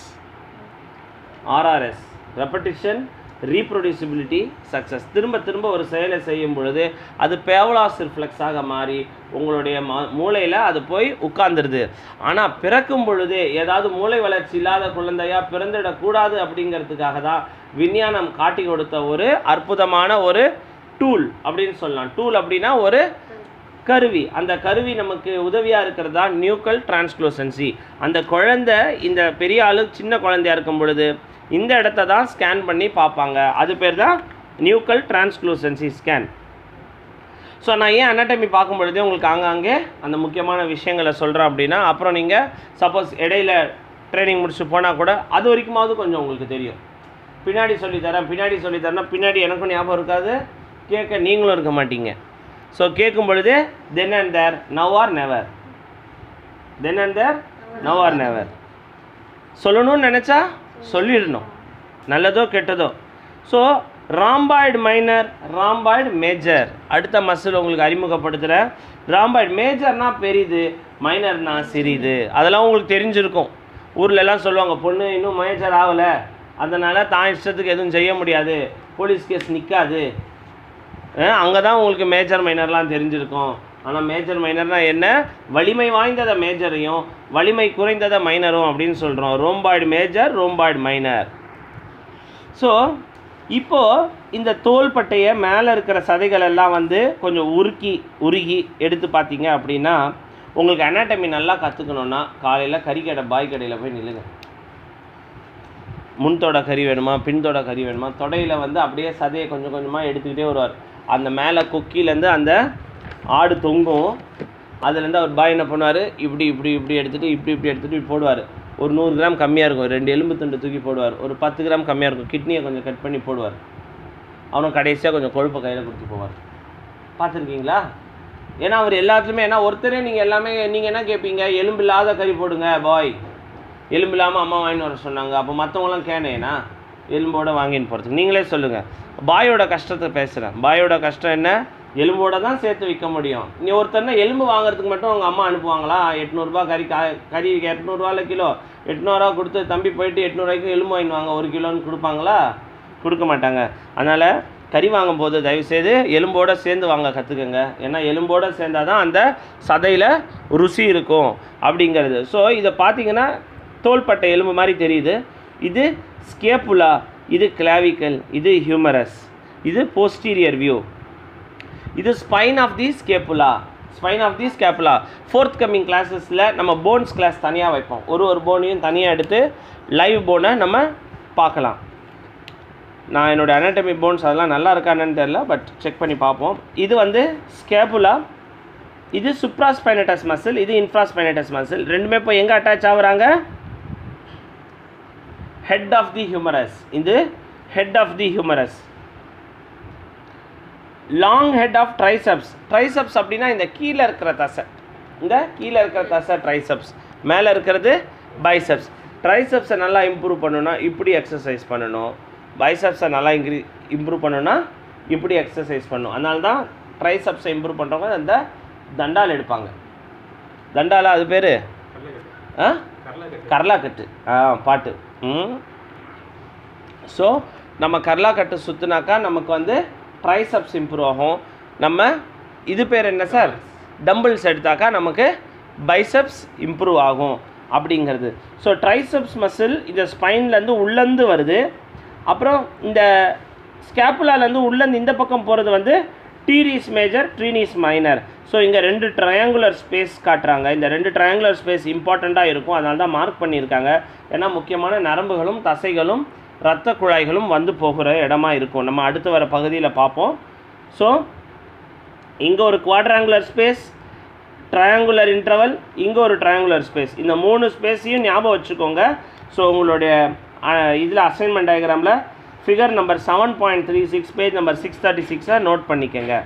RRS, repetition, reproducibility, success. திரும்ப திரும்ப ஒரு செயலை செய்யும் பொழுது அது பேவலாஸ் ரிஃப்ளெக்ஸாக மாறி உங்களுடைய மூளையில் அது போய் உட்கார்ந்துருது. ஆனால் பிறக்கும் பொழுதே ஏதாவது மூளை வளர்ச்சி இல்லாத குழந்தையாக பிறந்திடக்கூடாது அப்படிங்கிறதுக்காக தான் விஞ்ஞானம் காட்டி கொடுத்த ஒரு அற்புதமான ஒரு டூல் அப்படின்னு சொல்லலாம். டூல் அப்படின்னா ஒரு கருவி. அந்த கருவி நமக்கு உதவியாக இருக்கிறது தான் நியூக்கல் டிரான்ஸ்லூசன்சி. அந்த குழந்தை, இந்த பெரிய ஆளு சின்ன குழந்தையாக இருக்கும் பொழுது இந்த இடத்த தான் ஸ்கேன் பண்ணி பார்ப்பாங்க. அது பேர் தான் நியூக்கல் டிரான்ஸ்லூசன்சி ஸ்கேன். ஸோ நான் ஏன் அனாட்டமி பார்க்கும் பொழுதே உங்களுக்கு ஆங்காங்கே அந்த முக்கியமான விஷயங்களை சொல்கிறேன் அப்படின்னா, அப்புறம் நீங்கள் சப்போஸ் இடையில ட்ரைனிங் முடிச்சு போனால் கூட அது வரைக்குமாவது கொஞ்சம் உங்களுக்கு தெரியும். பின்னாடி சொல்லித்தரேன்னா பின்னாடி எனக்கும் ஞாபகம் இருக்காது, கேட்க நீங்களும் இருக்க மாட்டீங்க. ஸோ கேட்கும் பொழுது then and there, now or never, then and there, now or never. சொல்லணும்னு நினச்சா சொல்லிடணும், நல்லதோ கெட்டதோ. So rhomboid minor, rhomboid major. அடுத்த மசில் உங்களுக்கு அறிமுகப்படுத்துகிறேன். ராம்பாய்டு மேஜர்னா பெரிது, மைனர்னா சிறிது. அதெல்லாம் உங்களுக்கு தெரிஞ்சிருக்கும். ஊர்லெலாம் சொல்லுவாங்க, பொண்ணு இன்னும் மேஜர் ஆகலை, அதனால் தான் இஷ்டத்துக்கு எதுவும் செய்ய முடியாது, போலீஸ் கேஸ் நிற்காது. அங்கே தான் உங்களுக்கு மேஜர் மைனர்லாம் தெரிஞ்சிருக்கும். ஆனால் மேஜர் மைனர்னால் என்ன? வலிமை வாய்ந்ததை மேஜரையும் வலிமை குறைந்ததை மைனரும் அப்படின்னு சொல்கிறோம். Rhomboid major, rhomboid minor. So இப்போது இந்த தோள்பட்டையை மேலே இருக்கிற சதைகள் எல்லாம் வந்து கொஞ்சம் உருகி எடுத்து பார்த்தீங்க அப்படின்னா, உங்களுக்கு அனாட்டமி நல்லா கற்றுக்கணுன்னா காலையில் கறிக்கடை பாய் கடையில் போய் நில்லுங்க. முன்தோட கறி வேணுமா, பின்தோட கறி வேணுமா, தொடையில் வந்து அப்படியே சதையை கொஞ்சம் கொஞ்சமாக எடுத்துக்கிட்டே வருவார். அந்த மேலே கொக்கிலேருந்து அந்த ஆடு தொங்கும், அதுலேருந்து அவர் பாய் என்ன பண்ணுவார், இப்படி எடுத்துகிட்டு இப்படி போடுவார். ஒரு 100 கிராம் கம்மியாக இருக்கும், 2 எலும்பு துண்டு தூக்கி போடுவார். ஒரு 10 கிராம் கம்மியாக இருக்கும், கிட்னியை கொஞ்சம் கட் பண்ணி போடுவார். அவனும் கடைசியாக கொஞ்சம் கொழுப்பை கையில் கொடுத்து போவார். பார்த்துருக்கீங்களா? ஏன்னா அவர் எல்லாத்துலேயுமே, ஏன்னா ஒருத்தரே நீங்கள் எல்லாமே நீங்கள் என்ன கேட்பீங்க, எலும்பு இல்லாத கறி போடுங்க பாய், எலும்பு இல்லாமல் அம்மா வாங்கின்னு வர சொன்னாங்க. அப்போ மற்றவங்களாம் கேனேனா எலும்போட வாங்கின்னு போகிறதுக்கு? நீங்களே சொல்லுங்கள். பாயோட கஷ்டத்தை பேசுகிறேன். பாயோட கஷ்டம் என்ன? எலும்போட தான் சேர்த்து விற்க முடியும். நீ ஒருத்தர்னா எலும்பு வாங்குறதுக்கு மட்டும் அவங்க அம்மா அனுப்புவாங்களா? 800 கறி 800 கிலோ, 800 கொடுத்து தம்பி போயிட்டு 800 எலும்பு வாங்கிடுவாங்க, 1 கிலோன்னு கொடுப்பாங்களா? கொடுக்க மாட்டாங்க. அதனால் கறி வாங்கும் போது தயவுசெய்து எலும்போடு சேர்ந்து வாங்க கற்றுக்குங்க. ஏன்னா எலும்போடு சேர்ந்தால் தான் அந்த சதையில் ருசி இருக்கும் அப்படிங்கிறது. ஸோ இதை பார்த்தீங்கன்னா தோள்பட்டை எலும்பு மாதிரி தெரியுது. இது ஸ்கேப்புலா, இது கிளாவிக்கல், இது ஹியூமரஸ், இது போஸ்டீரியர் வியூ, இது spine of the scapula. Spine of the scapula fourth coming கிளாஸஸில் நம்ம போன்ஸ் கிளாஸ் தனியாக வைப்போம். ஒரு போனையும் தனியாக எடுத்து லைவ் போனை நம்ம பார்க்கலாம். நான் என்னோடய அனாட்டமி போன்ஸ் அதெல்லாம் நல்லா இருக்கான்னு தெரில, பட் செக் பண்ணி பார்ப்போம். இது வந்து ஸ்கேப்புலா, இது சுப்ராஸ்பைனட்டஸ் மசில், இது இன்ஃப்ராஸ்பைனட்டஸ் மசில். ரெண்டுமே இப்போ எங்கே அட்டாச் ஆகுறாங்க? Head of the humerus. இது head of the humerus. Long head of triceps. Triceps அப்படின்னா இந்த கீழே இருக்கிற தசை, இந்த கீழே இருக்கிற தசை ட்ரைசெப்ஸ், மேலே இருக்கிறது பைசெப்ஸ். ட்ரைசெப்ஸை நல்லா இம்ப்ரூவ் பண்ணணும்னா இப்படி எக்ஸசைஸ் பண்ணணும், பைசெப்ஸை நல்லா இம்ப்ரூவ் பண்ணணும்னா இப்படி எக்ஸசைஸ் பண்ணணும். அதனால தான் ட்ரைசெப்ஸை இம்ப்ரூவ் பண்ணுறவங்க அந்த தண்டால் எடுப்பாங்க. தண்டால் அது பேர் கர்லாக்கட்டு. பாட்டு. ஸோ நம்ம கர்லா கட்டு சுற்றுனாக்கா நமக்கு வந்து ட்ரைசப்ஸ் இம்ப்ரூவ் ஆகும். நம்ம இது பேர் என்ன சார், டம்பிள்ஸ் எடுத்தாக்கா நமக்கு பைசப்ஸ் இம்ப்ரூவ் ஆகும் அப்படிங்கிறது. ஸோ ட்ரைசப்ஸ் மசில் இந்த ஸ்பைன்லேருந்து உள்ளேருந்து வருது. அப்புறம் இந்த ஸ்கேப்புலாலேருந்து உள்ளேருந்து இந்த பக்கம் போகிறது வந்து teres major, teres minor. So இங்கே 2 ட்ரையாங்குலர் ஸ்பேஸ் காட்டுறாங்க. இந்த 2 ட்ரையாங்குலர் ஸ்பேஸ் இம்பார்ட்டண்ட்டாக இருக்கும், அதனால தான் மார்க் பண்ணியிருக்காங்க. ஏன்னா முக்கியமான நரம்புகளும் தசைகளும் இரத்த குழாய்களும் வந்து போகிற இடமா இருக்கும். நம்ம அடுத்து வர பகுதியில் பார்ப்போம். ஸோ இங்கே ஒரு குவாட்ராங்குலர் ஸ்பேஸ், ட்ரையாங்குலர் இன்டர்வல், இங்கே ஒரு ட்ரையாங்குலர் ஸ்பேஸ். இந்த 3 ஸ்பேஸையும் ஞாபகம் வச்சுக்கோங்க. ஸோ உங்களுடைய இதில் அசைன்மெண்ட் டயக்ராமில் figure number 7.36 page number 636 note பண்ணிக்கோங்க.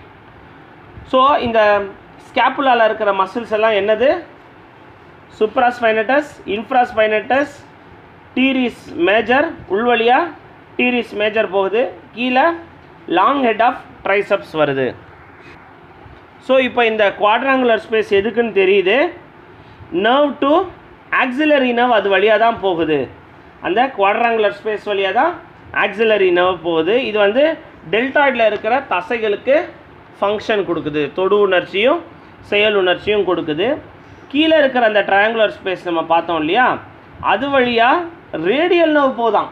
ஸோ இந்த ஸ்கேப்புலாவில் இருக்கிற மசில்ஸ் எல்லாம் என்னது, சுப்ராஸ்பைனட்டஸ், இன்ஃப்ராஸ்பைனட்டஸ், டீரிஸ் மேஜர், உள்வழியாக டீரிஸ் மேஜர் போகுது, கீழே லாங் ஹெட் ஆஃப் ட்ரைசப்ஸ் வருது. ஸோ இப்போ இந்த குவாட்ராங்குலர் ஸ்பேஸ் எதுக்குன்னு தெரியுது, நர்வ் டு ஆக்சிலரி நர்வ் அது வழியாக தான் போகுது. அந்த குவாட்ராங்குலர் ஸ்பேஸ் வழியாக தான் ஆக்சிலரி நர்வ் போகுது. இது வந்து டெல்டாய்டில் இருக்கிற தசைகளுக்கு ஃபங்க்ஷன் கொடுக்குது, தொடு உணர்ச்சியும் செயல் உணர்ச்சியும் கொடுக்குது. கீழே இருக்கிற அந்த ட்ரையாங்குலர் ஸ்பேஸ் நம்ம பார்த்தோம் இல்லையா, அது வழியாக ரேடியல் நர்வ் போதான்.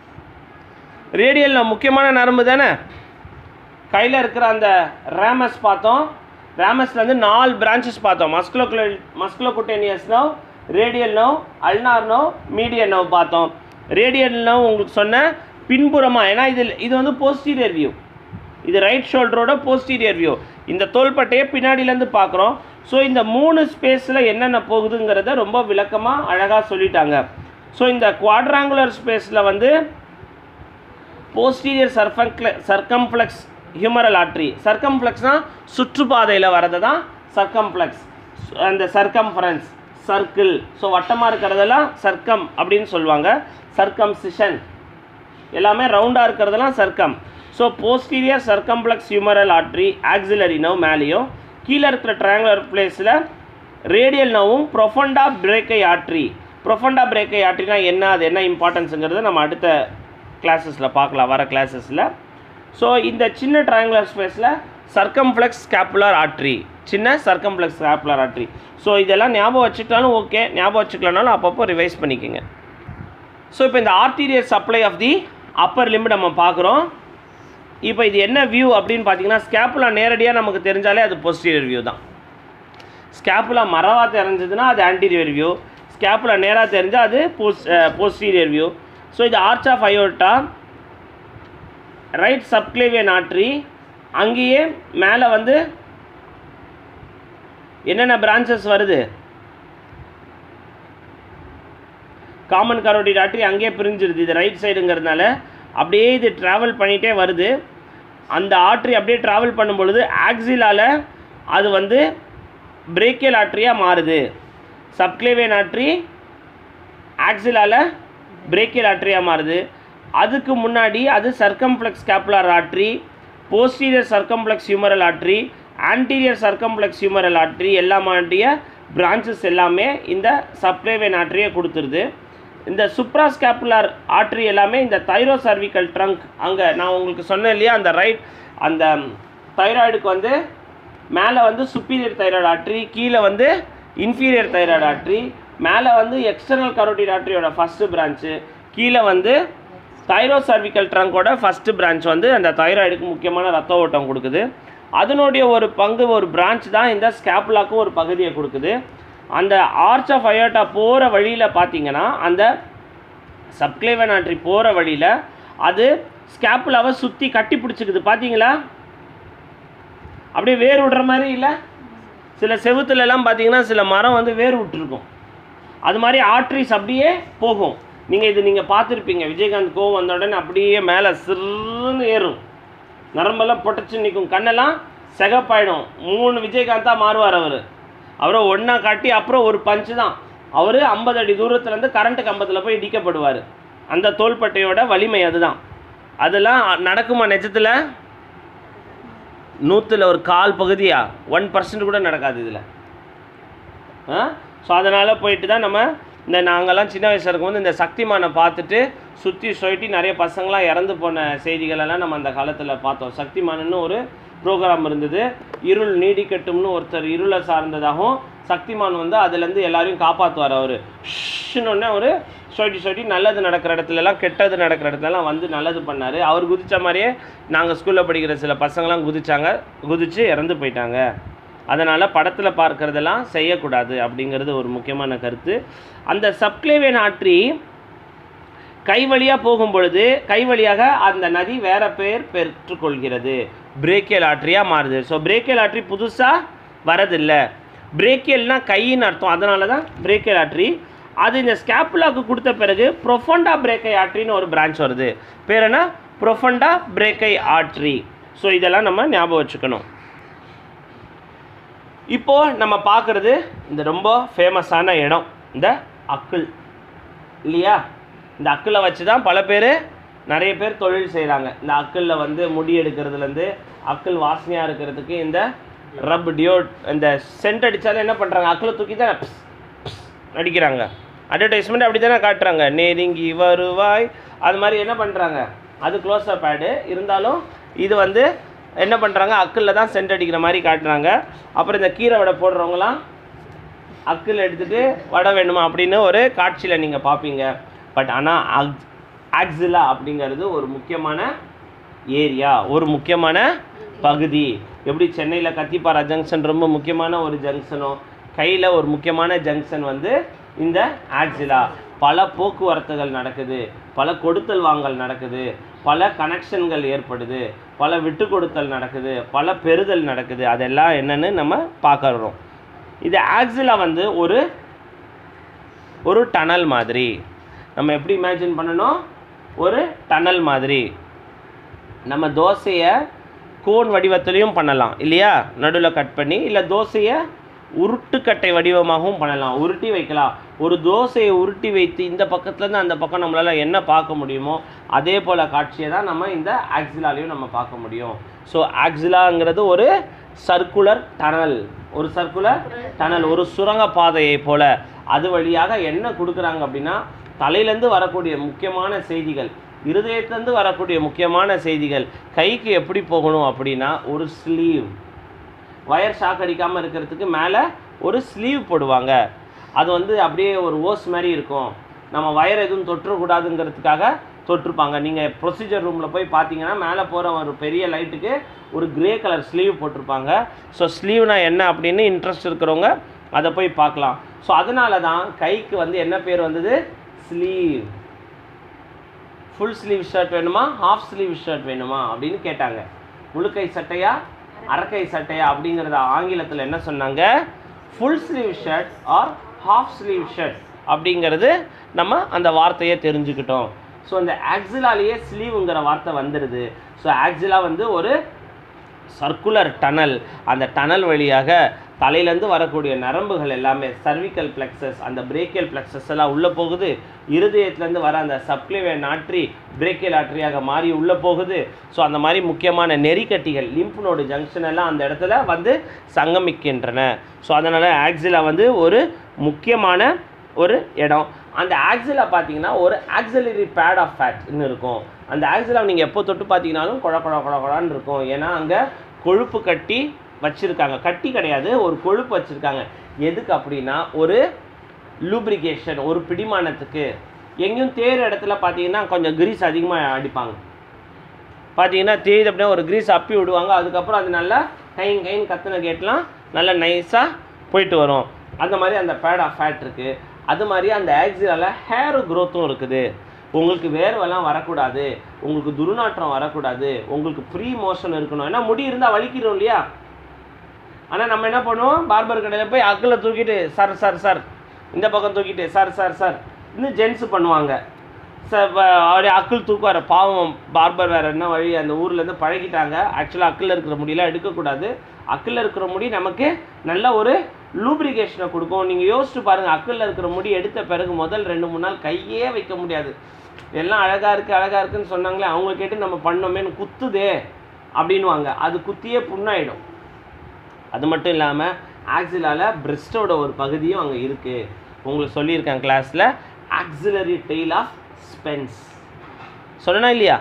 ரேடியல் நர்வ் முக்கியமான நரம்பு தானே. கையில் இருக்கிற அந்த ரேமஸ் பார்த்தோம், ரேமஸ்லேருந்து 4 பிரான்ச்சஸ் பார்த்தோம். Musculocutaneous nerve, radial nerve, ulnar nerve, medial nerve பார்த்தோம். ரேடியல் நர்வ் உங்களுக்கு சொன்ன பின்புறமாக, ஏன்னா இது வந்து போஸ்டீரியர் வியூ, இது ரைட் ஷோல்டரோட போஸ்டீரியர் வியூ. இந்த தோள்பட்டையை பின்னாடியிலேருந்து பார்க்குறோம். ஸோ இந்த 3 ஸ்பேஸில் என்னென்ன போகுதுங்கிறத ரொம்ப விளக்கமாக அழகாக சொல்லிட்டாங்க. ஸோ இந்த குவாட்ராங்குலர் ஸ்பேஸில் வந்து போஸ்டீரியர் சர்க்கம்ஃப்ளெக்ஸ் ஹியூமரல் ஆர்ட்ரி, சர்க்கம்ஃப்ளெக்ஸ்னால் சுற்றுப்பாதையில் வரது தான் சர்க்கம்ஃப்ளெக்ஸ். அந்த சர்க்கம்ஃபரன்ஸ் சர்க்கிள், ஸோ வட்டமாக இருக்கிறதெல்லாம் சர்க்கம் அப்படின்னு சொல்லுவாங்க. சர்க்கம்சிஷன் எல்லாமே ரவுண்டாக இருக்கிறதெல்லாம் circum. So posterior circumflex humeral artery, axillary nerve மேலேயும், கீழே இருக்கிற ட்ரையாங்குலர் பிளேஸில் ரேடியல் நர்வும் ப்ரொஃபண்டா பிரேக்கை ஆர்ட்ரி. ப்ரொஃபண்டா பிரேக்கை ஆர்ட்ரினா என்ன, அது என்ன இம்பார்ட்டன்ஸுங்கிறத நம்ம அடுத்த கிளாஸஸில் பார்க்கலாம், வர கிளாஸஸில். ஸோ இந்த சின்ன ட்ரையாங்குலர் ஸ்பேஸில் சர்க்கம்ஃப்ளெக்ஸ் ஸ்கேப்புலர் ஆர்ட்ரி, சின்ன சர்க்கம்ஃப்ளெக்ஸ் ஸ்கேப்புலர் ஆர்ட்ரி. ஸோ இதெல்லாம் ஞாபகம் வச்சுக்கிட்டாலும் ஓகே, ஞாபகம் வச்சுக்கலனாலும் அப்பப்போ ரிவைஸ் பண்ணிக்கோங்க. ஸோ இப்போ இந்த anterior supply of the upper limb நம்ம பார்க்குறோம். இப்போ இது என்ன வியூ அப்படின்னு பார்த்தீங்கன்னா, ஸ்கேப்புலா நேரடியாக நமக்கு தெரிஞ்சாலே அது போஸ்டீரியர் வியூ தான். ஸ்கேப்புலா மரவாக தெரிஞ்சதுன்னா அது ஆன்டீரியர் வியூ, ஸ்கேப்புலா நேராக தெரிஞ்சால் அது போஸ்டீரியர் வியூ. ஸோ இது arch of aorta, right subclavian artery, அங்கேயே மேலே வந்து என்னென்ன பிரான்ச்சஸ் வருது, காமன் கரோடிட் ஆர்ட்ரி அங்கேயே பிரிஞ்சிருது. இது ரைட் சைடுங்கிறதுனால அப்படியே இது ட்ராவல் பண்ணிகிட்டே வருது. அந்த ஆர்ட்ரி அப்படியே ட்ராவல் பண்ணும் பொழுது ஆக்சிலால் அது வந்து பிரேக்கியல் ஆர்ட்ரியாக மாறுது. சப்க்ளேவியன் ஆர்ட்ரி ஆக்சிலால் பிரேக்கியல் ஆர்ட்ரியாக மாறுது. அதுக்கு முன்னாடி அது circumflex scapular artery, posterior circumflex humeral artery, anterior circumflex humeral artery எல்லாமாண்டிய பிரான்ச்சஸ் எல்லாமே இந்த சப்க்ளேவியன் ஆர்ட்ரியை கொடுத்துருது. இந்த சுப்ராஸ்கேப்புலர் ஆர்ட்ரி எல்லாமே இந்த தைரோசர்விக்கல் ட்ரங்க், அங்கே நான் உங்களுக்கு சொன்னேன் இல்லையா, அந்த அந்த தைராய்டுக்கு வந்து மேலே வந்து சுப்பீரியர் தைராய்டு ஆர்ட்ரி, கீழே வந்து இன்ஃபீரியர் தைராய்டு ஆர்ட்ரி, மேலே வந்து எக்ஸ்டர்னல் கரோடிட் ஆர்ட்ரியோட ஃபஸ்ட்டு பிரான்ச்சு, கீழே வந்து தைரோசர்விக்கல் ட்ரங்கோட ஃபஸ்ட்டு பிரான்ச் வந்து அந்த தைராய்டுக்கு முக்கியமான ரத்த ஓட்டம் கொடுக்குது. அதனுடைய ஒரு பங்கு, ஒரு பிரான்ச் தான் இந்த ஸ்கேப்புலாக்கும் ஒரு பகுதியை கொடுக்குது. அந்த ஆர்ச் ஆஃப் அயோர்ட்டா போகிற வழியில் பார்த்தீங்கன்னா, அந்த சப்க்ளேவியன் ஆர்ட்ரி போகிற வழியில் அது ஸ்கேப்புலாவை சுற்றி கட்டி பிடிச்சிக்குது. பார்த்தீங்களா, அப்படியே வேர் விடுற மாதிரி இல்லை, சில செவுத்துலலாம் பார்த்தீங்கன்னா சில மரம் வந்து வேர் விட்டுருக்கும், அது மாதிரி ஆர்ட்ரிஸ் அப்படியே போகும். நீங்கள் பார்த்துருப்பீங்க, விஜயகாந்த் கோவம் வந்த உடனே அப்படியே மேலே சிறுன்னு ஏறும், நரம்பெல்லாம் பொட்டச்சு நிற்கும், கண்ணெல்லாம் செகப்பாயிடும். 3 விஜயகாந்தாக மாறுவார் அவர். அவரை ஒன்றா காட்டி அப்புறம் ஒரு பஞ்சு தான், அவர் 50 அடி தூரத்துலேருந்து கரண்ட்டு கம்பத்தில் போய் இடிக்கப்படுவார். அந்த தோள்பட்டையோட வலிமை அதுதான். அதெல்லாம் நடக்குமா நிஜத்தில்? 100ல் ஒரு 1/4 பகுதியா, 1% கூட நடக்காது இதில். ஸோ அதனால் போயிட்டு தான் நம்ம இந்த நாங்கள்லாம் சின்ன வயசில் இருக்கும்போது இந்த சக்திமானை பார்த்துட்டு சுற்றி சுழட்டி நிறைய பசங்களாம் இறந்து போன செய்திகளெல்லாம் நம்ம அந்த காலத்தில் பார்த்தோம். சக்திமான்னு ஒரு ப்ரோக்ராம் இருந்தது. இருள் நீடிக்கட்டும்னு ஒருத்தர் இருளை சார்ந்ததாகவும், சக்திமான் வந்து அதுலேருந்து எல்லாரையும் காப்பாற்றுவார். அவர் ஷுன்னு ஒரு சுழட்டி நல்லது நடக்கிற இடத்துலலாம் கெட்டது நடக்கிற இடத்துலலாம் வந்து நல்லது பண்ணார். அவர் குதித்த மாதிரியே நாங்கள் ஸ்கூலில் படிக்கிற சில பசங்களாம் குதித்து இறந்து போயிட்டாங்க. அதனால் படத்தில் பார்க்குறதெல்லாம் செய்யக்கூடாது அப்படிங்கிறது ஒரு முக்கியமான கருத்து. அந்த சப்க்ளேவியன் ஆற்றி கை வழியாக போகும் பொழுது கை வழியாக அந்த நதி வேற பெயர் பெற்றுக்கொள்கிறது, பிரேக்கியல் ஆற்றியாக மாறுது. ஸோ பிரேக்கியல் ஆற்றி புதுசாக வரதில்லை. பிரேக்கியல்னா கையின் அர்த்தம், அதனால தான் பிரேக்கியல் ஆற்றி. அது இந்த ஸ்கேப்புலாவுக்கு கொடுத்த பிறகு ப்ரொஃபண்டா பிரேக்கை ஆற்றின்னு ஒரு பிரான்ச் வருது. பேர் என்ன? ப்ரொஃபண்டா பிரேக்கை ஆற்றி. ஸோ இதெல்லாம் நம்ம ஞாபகம் வச்சுக்கணும். இப்போது நம்ம பார்க்குறது இந்த ரொம்ப ஃபேமஸான இடம், இந்த அக்குள் இல்லையா? இந்த அக்குளை வச்சு தான் பல பேர் நிறைய பேர் தொழில் செய்கிறாங்க. இந்த அக்குளில் வந்து முடி எடுக்கிறதுலேருந்து அக்குள் வாசனையாக இருக்கிறதுக்கு இந்த ரப் டியோட் இந்த சென்ட் அடித்தாலும் என்ன பண்ணுறாங்க, அக்குளை தூக்கி தான் அடிக்கிறாங்க. அட்வர்டைஸ்மெண்ட் அப்படி தானே காட்டுறாங்க, நெருங்கி வருவாய் அது மாதிரி என்ன பண்ணுறாங்க, அது க்ளோஸ்அப் ஆடு இருந்தாலும் இது வந்து என்ன பண்ணுறாங்க, அக்குளில் தான் சென்ட் அடிக்கிற மாதிரி காட்டுறாங்க. அப்புறம் இந்த கீரை வடை போடுறவங்களாம் அக்குள் எடுத்துகிட்டு வடை வேணுமா அப்படின்னு ஒரு காட்சியில் நீங்கள் பார்ப்பீங்க. பட் ஆனால் ஆக்ஸிலா அப்படிங்கிறது ஒரு முக்கியமான ஏரியா, ஒரு முக்கியமான பகுதி. எப்படி சென்னையில் கத்திப்பாரா ஜங்ஷன் ரொம்ப முக்கியமான ஒரு ஜங்ஷனோ, கையில் ஒரு முக்கியமான ஜங்ஷன் வந்து இந்த ஆக்ஸிலா. பல போக்குவரத்துகள் நடக்குது, பல கொடுத்தல் வாங்கல் நடக்குது, பல கனெக்ஷன்கள் ஏற்படுது, பல விட்டு கொடுத்தல் நடக்குது, பல பெறுதல் நடக்குது. அதெல்லாம் என்னன்னு நம்ம பார்க்குறோம். இது ஆக்ஸிலா வந்து ஒரு டனல் மாதிரி. நம்ம எப்படி இமேஜின் பண்ணணும், ஒரு டனல் மாதிரி. நம்ம தோசையை கோன் வடிவத்திலையும் பண்ணலாம் இல்லையா, நடுவில் கட் பண்ணி, இல்லை தோசையை உருட்டுக்கட்டை வடிவமாகவும் பண்ணலாம், உருட்டி வைக்கலாம். ஒரு தோசையை உருட்டி வைத்து இந்த பக்கத்துலேருந்து அந்த பக்கம் நம்மளால் என்ன பார்க்க முடியுமோ அதே போல் காட்சியை தான் நம்ம இந்த ஆக்ஸிலாலையும் நம்ம பார்க்க முடியும். ஸோ ஆக்ஸிலாங்கிறது ஒரு சர்க்குலர் டனல், ஒரு சர்க்குலர் டனல், ஒரு சுரங்க பாதையை போல். அது வழியாக என்ன கொடுக்குறாங்க அப்படின்னா, தலையிலேருந்து வரக்கூடிய முக்கியமான செய்திகள், இருதயத்துலேருந்து வரக்கூடிய முக்கியமான செய்திகள் கைக்கு எப்படி போகணும் அப்படின்னா, ஒரு ஸ்லீவ், வயர் ஷாக் அடிக்காமல் இருக்கிறதுக்கு மேலே ஒரு ஸ்லீவ் போடுவாங்க. அது வந்து அப்படியே ஒரு ஓஸ் மாதிரி இருக்கும். நம்ம வயர் எதுவும் தொற்றக்கூடாதுங்கிறதுக்காக தொட்டிருப்பாங்க. நீங்கள் ப்ரொசீஜர் ரூமில் போய் பார்த்தீங்கன்னா மேலே போகிற ஒரு பெரிய லைட்டுக்கு ஒரு கிரே கலர் ஸ்லீவ் போட்டிருப்பாங்க. ஸோ ஸ்லீவ்னா என்ன அப்படின்னு இன்ட்ரெஸ்ட் இருக்கிறவங்க அதை போய் பார்க்கலாம். ஸோ அதனால தான் கைக்கு வந்து என்ன பேர் வந்தது, ஸ்லீவ். ஃபுல் ஸ்லீவ் ஷர்ட் வேணுமா, ஹாஃப் ஸ்லீவ் ஷர்ட் வேணுமா அப்படின்னு கேட்டாங்க. முழுக்கை சட்டையா அரக்கை சட்டையா அப்படிங்கிறத ஆங்கிலத்தில் என்ன சொன்னாங்க, full sleeve shirt or half sleeve shirt அப்படிங்கிறது நம்ம அந்த வார்த்தையை தெரிஞ்சுக்கிட்டோம். ஸோ இந்த ஆக்ஸிலாலேயே ஸ்லீவுங்கிற வார்த்தை வந்துடுது. ஸோ ஆக்ஸிலா வந்து ஒரு சர்க்குலர் டனல். அந்த டனல் வழியாக தலையிலேருந்து வரக்கூடிய நரம்புகள் எல்லாமே சர்விக்கல் பிளெக்ஸஸ், அந்த பிரேக்கியல் பிளெக்ஸஸ் எல்லாம் உள்ளே போகுது. இருதயத்துலேருந்து வர அந்த சப்க்ளேவியன் ஆற்றி பிரேக்கியல் ஆற்றியாக மாறி உள்ளே போகுது. ஸோ அந்த மாதிரி முக்கியமான நெறிக்கட்டிகள் லிம்ப் நோடு ஜங்ஷன் எல்லாம் அந்த இடத்துல வந்து சங்கமிக்கின்றன. ஸோ அதனால் ஆக்ஸிலா வந்து ஒரு முக்கியமான ஒரு இடம். அந்த ஆக்ஸிலா பார்த்தீங்கன்னா ஒரு ஆக்ஸிலரி பேட் ஆஃப் ஃபேட்னு இருக்கும். அந்த ஆக்ஸிலா நீங்கள் எப்போ தொட்டு பார்த்தீங்கன்னாலும் கொழன்னு இருக்கும். ஏன்னா அங்கே கொழுப்பு கட்டி வச்சுருக்காங்க, கட்டி கிடையாது, ஒரு கொழுப்பு வச்சுருக்காங்க. எதுக்கு அப்படின்னா ஒரு லூப்ரிகேஷன், ஒரு பிடிமானத்துக்கு. எங்கேயும் தேர் இடத்துல பார்த்தீங்கன்னா கொஞ்சம் கிரீஸ் அதிகமாக அடிப்பாங்க. பார்த்தீங்கன்னா தேய்து அப்படின்னா ஒரு கிரீஸ் அப்பி விடுவாங்க. அதுக்கப்புறம் அது நல்லா கைன்னு கத்தின கேட்லாம் நல்லா நைஸாக போயிட்டு வரும். அந்த மாதிரி அந்த பேட் ஆஃப் ஃபேட் இருக்குது. அது மாதிரி அந்த ஆக்ஸிலாவில் ஹேர் க்ரோத்தும் இருக்குது. உங்களுக்கு வேர்வெல்லாம் வரக்கூடாது, உங்களுக்கு துர்நாற்றம் வரக்கூடாது, உங்களுக்கு ஃப்ரீ மோஷன் இருக்கணும். ஏன்னா முடி இருந்தால் வலிக்கிறோம் இல்லையா. ஆனால் நம்ம என்ன பண்ணுவோம், பார்பர் கடையில் போய் அக்கில் தூக்கிட்டு சார் இந்த பக்கம் தூக்கிட்டு சார் இன்னும் ஜென்ஸு பண்ணுவாங்க. அப்படியே அக்கில் தூக்குவார். பாவம் பார்பர் வேறு என்ன வழி, அந்த ஊர்லேருந்து பழகிட்டாங்க. ஆக்சுவலாக அக்கில் இருக்கிற முடியெல்லாம் எடுக்கக்கூடாது. அக்கில் இருக்கிற முடி நமக்கு நல்ல ஒரு லூப்ரிகேஷனை கொடுக்கும். நீங்கள் யோசிச்சு பாருங்கள், அக்கில் இருக்கிற முடி எடுத்த பிறகு முதல் 2-3 நாள் கையே வைக்க முடியாது. எல்லாம் அழகாக இருக்குன்னு சொன்னாங்களே, அவங்க கேட்டு நம்ம பண்ணோமேனு குத்துதே அப்படின்வாங்க. அது குத்தியே புண்ணாயிடும். அது மட்டும் இல்லாமல் ஆக்ஸிலாவில் பிரெஸ்ட்டோட ஒரு பகுதியும் அங்கே இருக்குது. உங்களுக்கு சொல்லியிருக்கேன் கிளாஸில், ஆக்சிலரி டெய்ல் ஆஃப் ஸ்பென்ஸ் சொன்னா இல்லையா?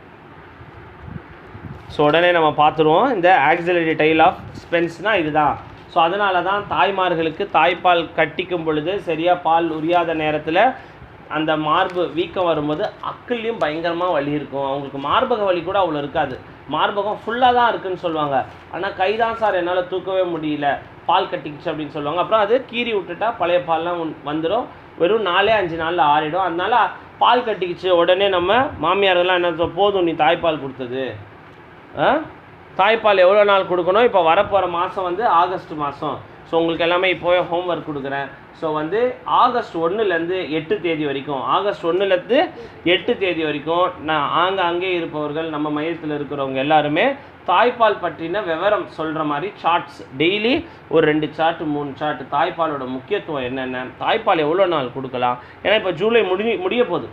ஸோ உடனே நம்ம பார்த்துருவோம் இந்த ஆக்சிலரி டெய்ல் ஆஃப் ஸ்பென்ஸ்னால் இதுதான். ஸோ அதனால தான் தாய்மார்களுக்கு தாய்ப்பால் கட்டிக்கும் பொழுது சரியாக பால் உரியாத நேரத்தில் அந்த மார்பு வீக்கம் வரும்போது அக்கல்லையும் பயங்கரமாக வலி இருக்கும். அவங்களுக்கு மார்பக வலி கூட அவ்வளோ இருக்காது, மார்பகம் ஃபுல்லாக தான் இருக்குதுன்னு சொல்லுவாங்க. ஆனால் கை தான் சார் என்னால் தூக்கவே முடியல, பால் கட்டிக்கிச்சு அப்படின்னு சொல்லுவாங்க. அப்புறம் அது கீறி விட்டுட்டா பழைய பால்லாம் வந்துடும், வெறும் 4-5 நாளில் ஆறிடும். அதனால் பால் கட்டிக்கிச்சு உடனே நம்ம மாமியாரெல்லாம் என்ன போதும் நீ தாய்ப்பால் கொடுத்தது, தாய்ப்பால் எவ்வளோ நாள் கொடுக்கணும், இப்போ வரப்போகிற மாதம் வந்து ஆகஸ்ட் மாதம். ஸோ உங்களுக்கு எல்லாமே இப்போவே ஹோம்ஒர்க் கொடுக்குறேன். ஸோ வந்து ஆகஸ்ட் 1லேருந்து 8 தேதி வரைக்கும், ஆகஸ்ட் 1லேருந்து 8 தேதி வரைக்கும் நான் அங்கே இருப்பவர்கள், நம்ம மையத்தில் இருக்கிறவங்க எல்லாருமே தாய்ப்பால் பற்றின விவரம் சொல்கிற மாதிரி சார்ட்ஸ் டெய்லி ஒரு 2 சார்ட் 3 சார்ட், தாய்ப்பாலோட முக்கியத்துவம் என்னென்ன, தாய்ப்பால் எவ்வளோ நாள் கொடுக்கலாம். ஏன்னா இப்போ ஜூலை முடிய போகுது.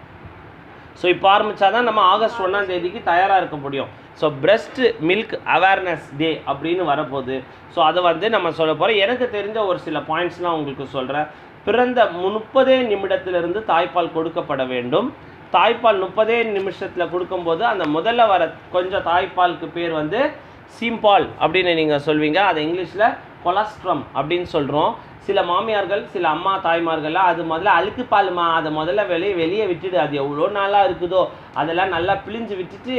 ஸோ இப்போ ஆரம்பித்தா தான் நம்ம ஆகஸ்ட் 1ஆம் தேதிக்கு தயாராக இருக்க முடியும். So breast milk awareness day அப்படின்னு வரப்போகுது. ஸோ அதை வந்து நம்ம சொல்ல போகிறோம். எனக்கு தெரிஞ்ச ஒரு சில பாயிண்ட்ஸ்லாம் உங்களுக்கு சொல்கிறேன். பிறந்த 30 நிமிடத்திலிருந்து தாய்ப்பால் கொடுக்கப்பட வேண்டும். தாய்ப்பால் 30 நிமிஷத்தில் கொடுக்கும்போது அந்த முதல்ல வர கொஞ்சம் தாய்ப்பாலுக்கு பேர் வந்து சீம்பால் அப்படின்னு நீங்கள் சொல்வீங்க, அதை இங்கிலீஷில் கொலஸ்ட்ரம் அப்படின்னு சொல்கிறோம். சில மாமியார்கள் சில அம்மா தாய்மார்கள்லாம் அது முதல்ல அழுக்கு பாலுமா, அதை முதல்ல வெளியே விட்டுடு, அது எவ்வளோ நாளாக இருக்குதோ அதெல்லாம் நல்லா பிழிஞ்சு விட்டுட்டு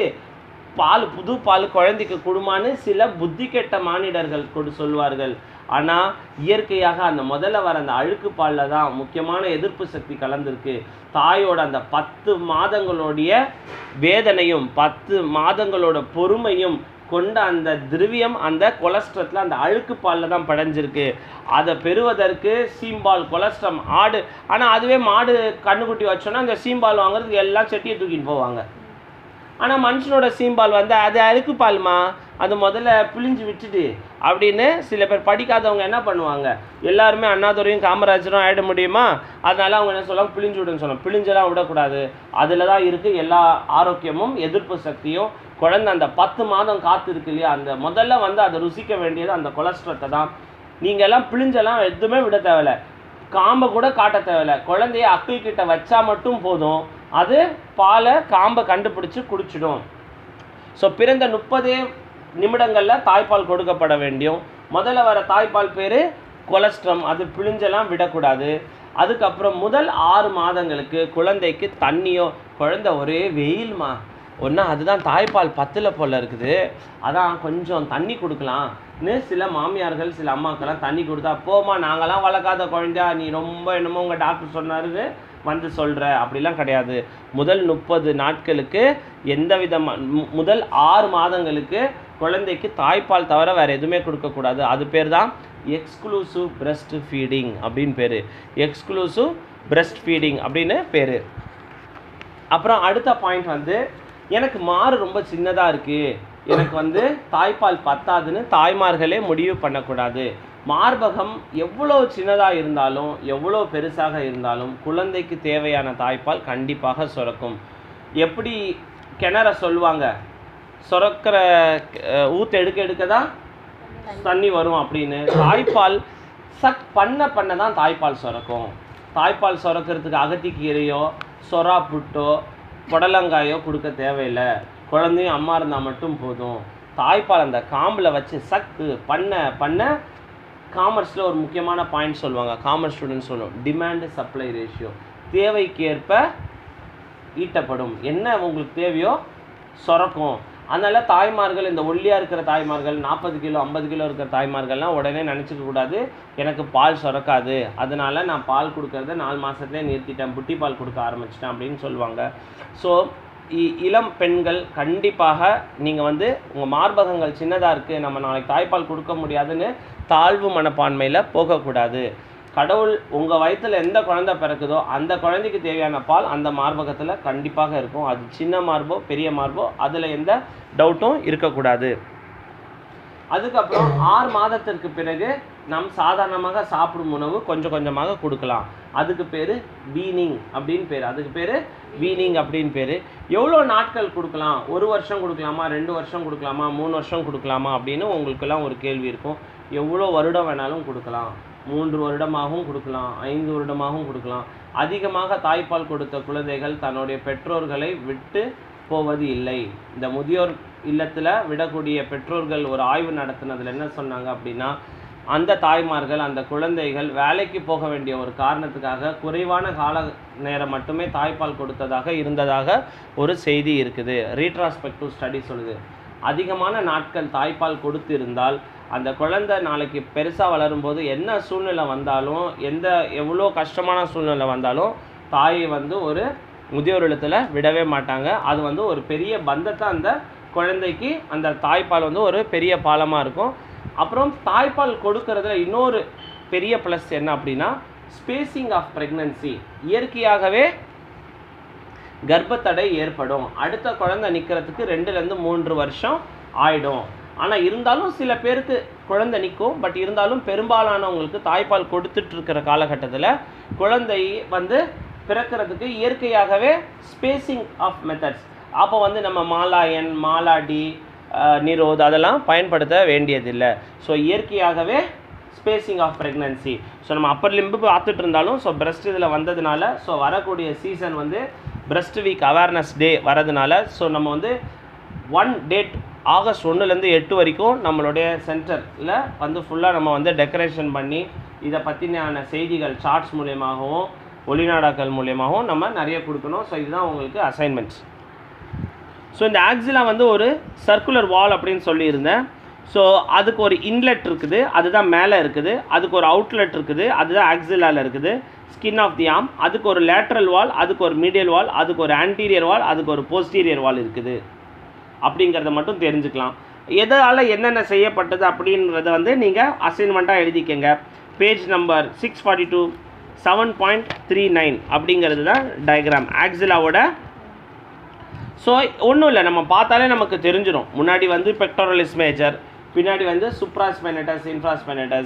புது பால் குழந்தைக்கு கொடுமான்னு சில புத்தி கெட்ட மானிடர்கள் சொல்வார்கள். ஆனால் இயற்கையாக அந்த முதல்ல வர அந்த அழுக்கு பாலில் தான் முக்கியமான எதிர்ப்பு சக்தி கலந்துருக்கு. தாயோட அந்த 10 மாதங்களுடைய வேதனையும் 10 மாதங்களோட பொறுமையும் கொண்ட அந்த திரவியம் அந்த கொலஸ்ட்ரத்தில் அந்த அழுக்கு பாலில் தான் படைஞ்சிருக்கு. அதை பெறுவதற்கு சீம்பால் கொலஸ்ட்ரம் ஆடு. ஆனால் அதுவே மாடு கண்ணுக்குட்டி வச்சோன்னா அந்த சீம்பால் வாங்குறதுக்கு எல்லாம் செட்டியை தூக்கின்னு போவாங்க. ஆனால் மனுஷனோட சீம்பால் வந்து அது அழுக்கு பால்மா, அது முதல்ல பிழிஞ்சு விட்டுடு அப்படின்னு சில பேர் படிக்காதவங்க என்ன பண்ணுவாங்க, எல்லாருமே அண்ணாதுரையும் காமராஜரும் ஆகிட முடியுமா, அதனால அவங்க என்ன சொல்லுவாங்க, பிழிஞ்சு விடுன்னு சொல்லுவாங்க. பிழிஞ்செல்லாம் விடக்கூடாது, அதில் தான் இருக்குது எல்லா ஆரோக்கியமும் எதிர்ப்பு சக்தியும். குழந்தை அந்த 10 மாதம் காத்து இருக்கு இல்லையா, அந்த முதல்ல வந்து அதை ருசிக்க வேண்டியது அந்த கொலஸ்ட்ரத்தை தான். நீங்கள் எல்லாம் பிழிஞ்செல்லாம் எதுவுமே விட தேவையில்லை, காம்பை கூட காட்ட தேவையில்லை. குழந்தைய அக்கிள் கிட்ட வச்சா மட்டும் போதும், அது பாலை காம்பை கண்டுபிடிச்சு குடிச்சிடும். ஸோ பிறந்த 30 நிமிடங்களில் தாய்ப்பால் கொடுக்கப்பட வேண்டும். முதல்ல வர தாய்ப்பால் பேர் கொலஸ்ட்ரம், அது பிழிஞ்செல்லாம் விடக்கூடாது. அதுக்கப்புறம் முதல் 6 மாதங்களுக்கு குழந்தைக்கு தண்ணியோ, குழந்தை ஒரே வெயில்மா ஒன்றா, அதுதான் தாய்ப்பால் பத்தில் போல் இருக்குது, அதான் கொஞ்சம் தண்ணி கொடுக்கலாம்னு சில மாமியார்கள் சில அம்மாக்கெல்லாம் தண்ணி கொடுத்தா, போமா நாங்களாம் வளர்க்காத குழந்தையா, நீ ரொம்ப என்னமோ உங்கள் டாக்டர் சொன்னாருன்னு வந்து சொல்கிற, அப்படிலாம் கிடையாது. முதல் 30 நாட்களுக்கு எந்த விதமாக முதல் 6 மாதங்களுக்கு குழந்தைக்கு தாய்ப்பால் தவிர வேறு எதுவுமே கொடுக்கக்கூடாது. அது பேர் தான் எக்ஸ்க்ளூசிவ் பிரெஸ்ட் ஃபீடிங் அப்படின்னு பேர். எக்ஸ்க்ளூசிவ் பிரெஸ்ட் ஃபீடிங் அப்படின்னு பேர். அப்புறம் அடுத்த பாயிண்ட் வந்து, எனக்கு மாறு ரொம்ப சின்னதாக இருக்குது, எனக்கு வந்து தாய்ப்பால் பத்தாதுன்னு தாய்மார்களே முடிவு பண்ணக்கூடாது. மார்பகம் எவ்வளோ சின்னதாக இருந்தாலும் எவ்வளோ பெருசாக இருந்தாலும் குழந்தைக்கு தேவையான தாய்ப்பால் கண்டிப்பாக சுரக்கும். எப்படி கிணற சொல்லுவாங்க, சுரக்கிற ஊற்று எடுக்க தான் தண்ணி வரும் அப்படின்னு, தாய்ப்பால் பண்ண தான் தாய்ப்பால் சுரக்கும். தாய்ப்பால் சுரக்கிறதுக்கு அகத்திக்கீரையோ சொரா புட்டோ புடலங்காயோ கொடுக்க தேவையில்லை, குழந்தையும் அம்மா இருந்தால் மட்டும் போதும். தாய்ப்பால் அந்த காம்பில் வச்சு பண்ண காமர்ஸில் ஒரு முக்கியமான பாயிண்ட் சொல்லுவாங்க, காமர்ஸ் ஸ்டூடெண்ட்ஸ் சொல்லுவோம், டிமாண்ட் சப்ளை ரேஷியோ. தேவைக்கேற்ப ஈட்டப்படும், என்ன உங்களுக்கு தேவையோ சுரக்கும். அதனால் தாய்மார்கள், இந்த ஒல்லியாக இருக்கிற தாய்மார்கள், 40 கிலோ 50 கிலோ இருக்கிற தாய்மார்கள்லாம் உடனே நினச்சிக்க கூடாது எனக்கு பால் சுரக்காது, அதனால் நான் பால் கொடுக்கறத 4 மாதத்துலேயே நிறுத்திட்டேன், புட்டி பால் கொடுக்க ஆரம்பிச்சிட்டேன் அப்படின்னு சொல்லுவாங்க. ஸோ இளம் பெண்கள் கண்டிப்பாக நீங்கள் வந்து உங்கள் மார்பகங்கள் சின்னதாக இருக்குது, நம்ம நாளைக்கு தாய்ப்பால் கொடுக்க முடியாதுன்னு தாழ்வு மனப்பான்மையில் போகக்கூடாது. கடவுள் உங்கள் வயிற்றில் எந்த குழந்தை பிறக்குதோ அந்த குழந்தைக்கு தேவையான பால் அந்த மார்பகத்தில் கண்டிப்பாக இருக்கும். அது சின்ன மார்போ பெரிய மார்போ அதில் எந்த டவுட்டும் இருக்கக்கூடாது. அதுக்கப்புறம் 6 மாதத்திற்கு பிறகு நம் சாதாரணமாக சாப்பிடும் உணவு கொஞ்சம் கொஞ்சமாக கொடுக்கலாம். அதுக்கு பேர் வீனிங் அப்படின்னு பேர். அதுக்கு பேர் வீனிங் அப்படின்னு பேர். எவ்வளோ நாட்கள் கொடுக்கலாம், 1 வருஷம் கொடுக்கலாமா, 2 வருஷம் கொடுக்கலாமா, 3 வருஷம் கொடுக்கலாமா அப்படின்னு உங்களுக்கெல்லாம் ஒரு கேள்வி இருக்கும். எவ்வளோ வருடம் வேணாலும் கொடுக்கலாம். 3 வருடமாகவும் கொடுக்கலாம், 5 வருடமாகவும் கொடுக்கலாம். அதிகமாக தாய்ப்பால் கொடுத்த குழந்தைகள் தன்னுடைய பெற்றோர்களை விட்டு போவது இல்லை. இந்த முதியோர் இல்லத்தில் விடக்கூடிய பெற்றோர்கள் ஒரு ஆய்வு நடத்தினதில் என்ன சொன்னாங்க அப்படின்னா, அந்த தாய்மார்கள் அந்த குழந்தைகள் வேலைக்கு போக வேண்டிய ஒரு காரணத்துக்காக குறைவான கால நேரம் மட்டுமே தாய்ப்பால் கொடுத்ததாக இருந்ததாக ஒரு செய்தி இருக்குது. ரீட்ராஸ்பெக்டிவ் ஸ்டடி சொல்லுது. அதிகமான நாட்கள் தாய்ப்பால் கொடுத்திருந்தால் அந்த குழந்தை நாளைக்கு பெருசாக வளரும்போது என்ன சூழ்நிலை வந்தாலும், எவ்வளோ கஷ்டமான சூழ்நிலை வந்தாலும் தாயை ஒரு முதியோர் இல்லத்தில் விடவே மாட்டாங்க. அது ஒரு பெரிய பந்தத்தை அந்த குழந்தைக்கு அந்த தாய்ப்பால் ஒரு பெரிய பாலமாக இருக்கும். அப்புறம் தாய்ப்பால் கொடுக்கறதுல இன்னொரு பெரிய ப்ளஸ் என்ன அப்படின்னா, ஸ்பேசிங் ஆஃப் ப்ரெக்னன்சி. இயற்கையாகவே கர்ப்பத்தடை ஏற்படும். அடுத்த குழந்தை நிற்கிறதுக்கு 2லேருந்து 3 வருஷம் ஆயிடும். ஆனால் இருந்தாலும் சில பேருக்கு குழந்தை நிற்கும். பட் இருந்தாலும் பெரும்பாலானவங்களுக்கு தாய்ப்பால் கொடுத்துட்டு இருக்கிற காலகட்டத்தில் குழந்தை பிறக்கிறதுக்கு இயற்கையாகவே ஸ்பேசிங் ஆஃப் மெத்தட்ஸ். அப்போ நம்ம மாலாயன், மாலாடி, நிரோத் அதெல்லாம் பயன்படுத்த வேண்டியதில்லை. ஸோ இயற்கையாகவே ஸ்பேசிங் ஆஃப் ப்ரெக்னன்சி. ஸோ நம்ம அப்பர் லிம்பு பார்த்துட்டு இருந்தாலும் ஸோ பிரஸ்ட் இதில் வந்ததுனால ஸோ வரக்கூடிய season breast week awareness day வரதுனால ஸோ நம்ம 1 டேட் ஆகஸ்ட் 1லேருந்து 8 வரைக்கும் நம்மளுடைய சென்டரில் ஃபுல்லாக நம்ம டெக்கரேஷன் பண்ணி இதை பற்றின செய்திகள் சார்ட்ஸ் மூலியமாகவும் ஒளிநாடாக்கள் மூலியமாகவும் நம்ம நிறைய கொடுக்கணும். ஸோ இதுதான் உங்களுக்கு அசைன்மெண்ட்ஸ். ஸோ இந்த ஆக்சிலா ஒரு சர்க்குலர் வால் அப்படின்னு சொல்லியிருந்தேன். ஸோ அதுக்கு ஒரு இன்லெட் இருக்குது, அதுதான் மேலே இருக்குது. அதுக்கு ஒரு அவுட்லெட் இருக்குது, அதுதான் ஆக்சிலாவில் இருக்குது. ஸ்கின் ஆஃப் தி ஆர்ம், அதுக்கு ஒரு லேட்ரல் வால், அதுக்கு ஒரு மீடியல் வால், அதுக்கு ஒரு ஆன்டீரியர் வால், அதுக்கு ஒரு போஸ்டீரியர் வால் இருக்குது. அப்படிங்கிறத மட்டும் தெரிஞ்சுக்கலாம். எதால் என்னென்ன செய்யப்பட்டது அப்படின்றத நீங்கள் அசைன்மெண்ட்டாக எழுதிக்கங்க. பேஜ் நம்பர் 642 7.39 அப்படிங்கிறது தான் டயக்ராம் ஆக்சிலாவோட. ஸோ ஒன்றும் இல்லை, நம்ம பார்த்தாலே நமக்கு தெரிஞ்சிடும். முன்னாடி பெக்டோரலிஸ் மேஜர், பின்னாடி சுப்ராஸ்பைனட்டஸ், இன்ஃப்ராஸ்பைனட்டஸ்.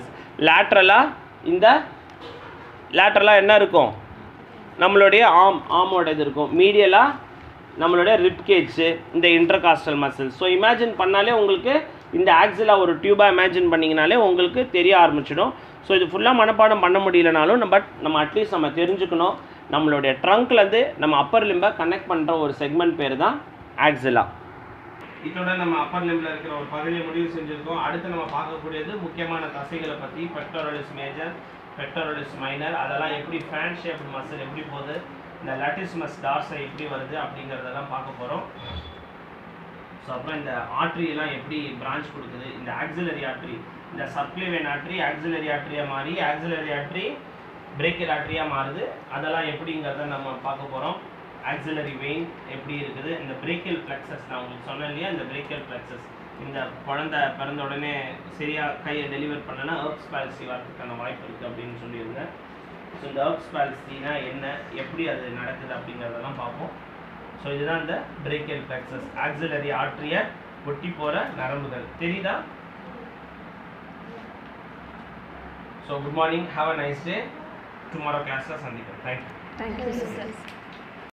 லேட்ரலாக என்ன இருக்கும், நம்மளுடைய ஆமோட இது இருக்கும். மீடியலாக நம்மளுடைய ரிப்கேஜ், இந்த இன்டர்காஸ்டல் மசில். ஸோ இமேஜின் பண்ணாலே உங்களுக்கு இந்த ஆக்சிலா ஒரு டியூபாக இமேஜின் பண்ணிங்கனாலே உங்களுக்கு தெரிய ஆரம்பிச்சிடும். ஸோ இது ஃபுல்லாக மனப்பாடம் பண்ண முடியலனாலும் பட் நம்ம அட்லீஸ்ட் நம்ம தெரிஞ்சுக்கணும். நம்மளுடைய ட்ரங்க்லேருந்து நம்ம அப்பர் லிம்பை கனெக்ட் பண்ணுற ஒரு செக்மெண்ட் பேர் தான் ஆக்சிலா. இதோட நம்ம அப்பர் லிம்பில் இருக்கிற ஒரு பகுதியை முடிவு செஞ்சுருக்கோம். அடுத்து நம்ம பார்க்கக்கூடியது முக்கியமான தசைகளை பற்றி. பெக்டோரலிஸ் மேஜர், பெக்டோரலிஸ் மைனர், அதெல்லாம் எப்படி ஃபேன் ஷேப்டு மசில் எப்படி போகுது, இந்த லாட்டிஸ்மஸ் டார்ஸை எப்படி வருது அப்படிங்கிறதெல்லாம் பார்க்க போகிறோம். ஸோ அப்புறம் இந்த ஆர்ட்ரியெல்லாம் எப்படி பிரான்ச் கொடுக்குது, இந்த ஆக்சிலரி ஆர்ட்ரி, இந்த சப்க்ளேவியன் ஆர்ட்ரி ஆக்சிலரி ஆர்ட்ரியாக மாறி ஆக்சிலரி ஆர்ட்ரி பிரேக்கியல் ஆர்ட்ரியாக மாறுது, அதெல்லாம் எப்படிங்கிறத நம்ம பார்க்க போகிறோம். ஆக்சிலரி வெயின் எப்படி இருக்குது, இந்த பிரேக்கியல் பிளெக்ஸஸ் நான் உங்களுக்கு சொன்னேன் இல்லையா, இந்த பிரேக்கியல் பிளெக்ஸஸ் இந்த குழந்தை பிறந்த உடனே சரியாக கையை டெலிவர் பண்ணனா ஹெர்ப்ஸ் பால்சி வரதுக்கான வாய்ப்பு இருக்குது அப்படின்னு சொல்லியிருந்தேன். ஸோ இந்த ஹெர்ப்ஸ் பால்சினா என்ன, எப்படி அது நடக்குது அப்படிங்கிறதெல்லாம் பார்ப்போம். ஸோ இதுதான் இந்த பிரேக்கியல் பிளெக்ஸஸ், ஆக்சிலரி ஆர்ட்ரியை ஒட்டி போகிற நரம்புகள். தெரியுதா? So good morning, have a nice day. Tomorrow கிளாஸில் சந்திக்கிறேன். தேங்க்யூ. Thank you, sir.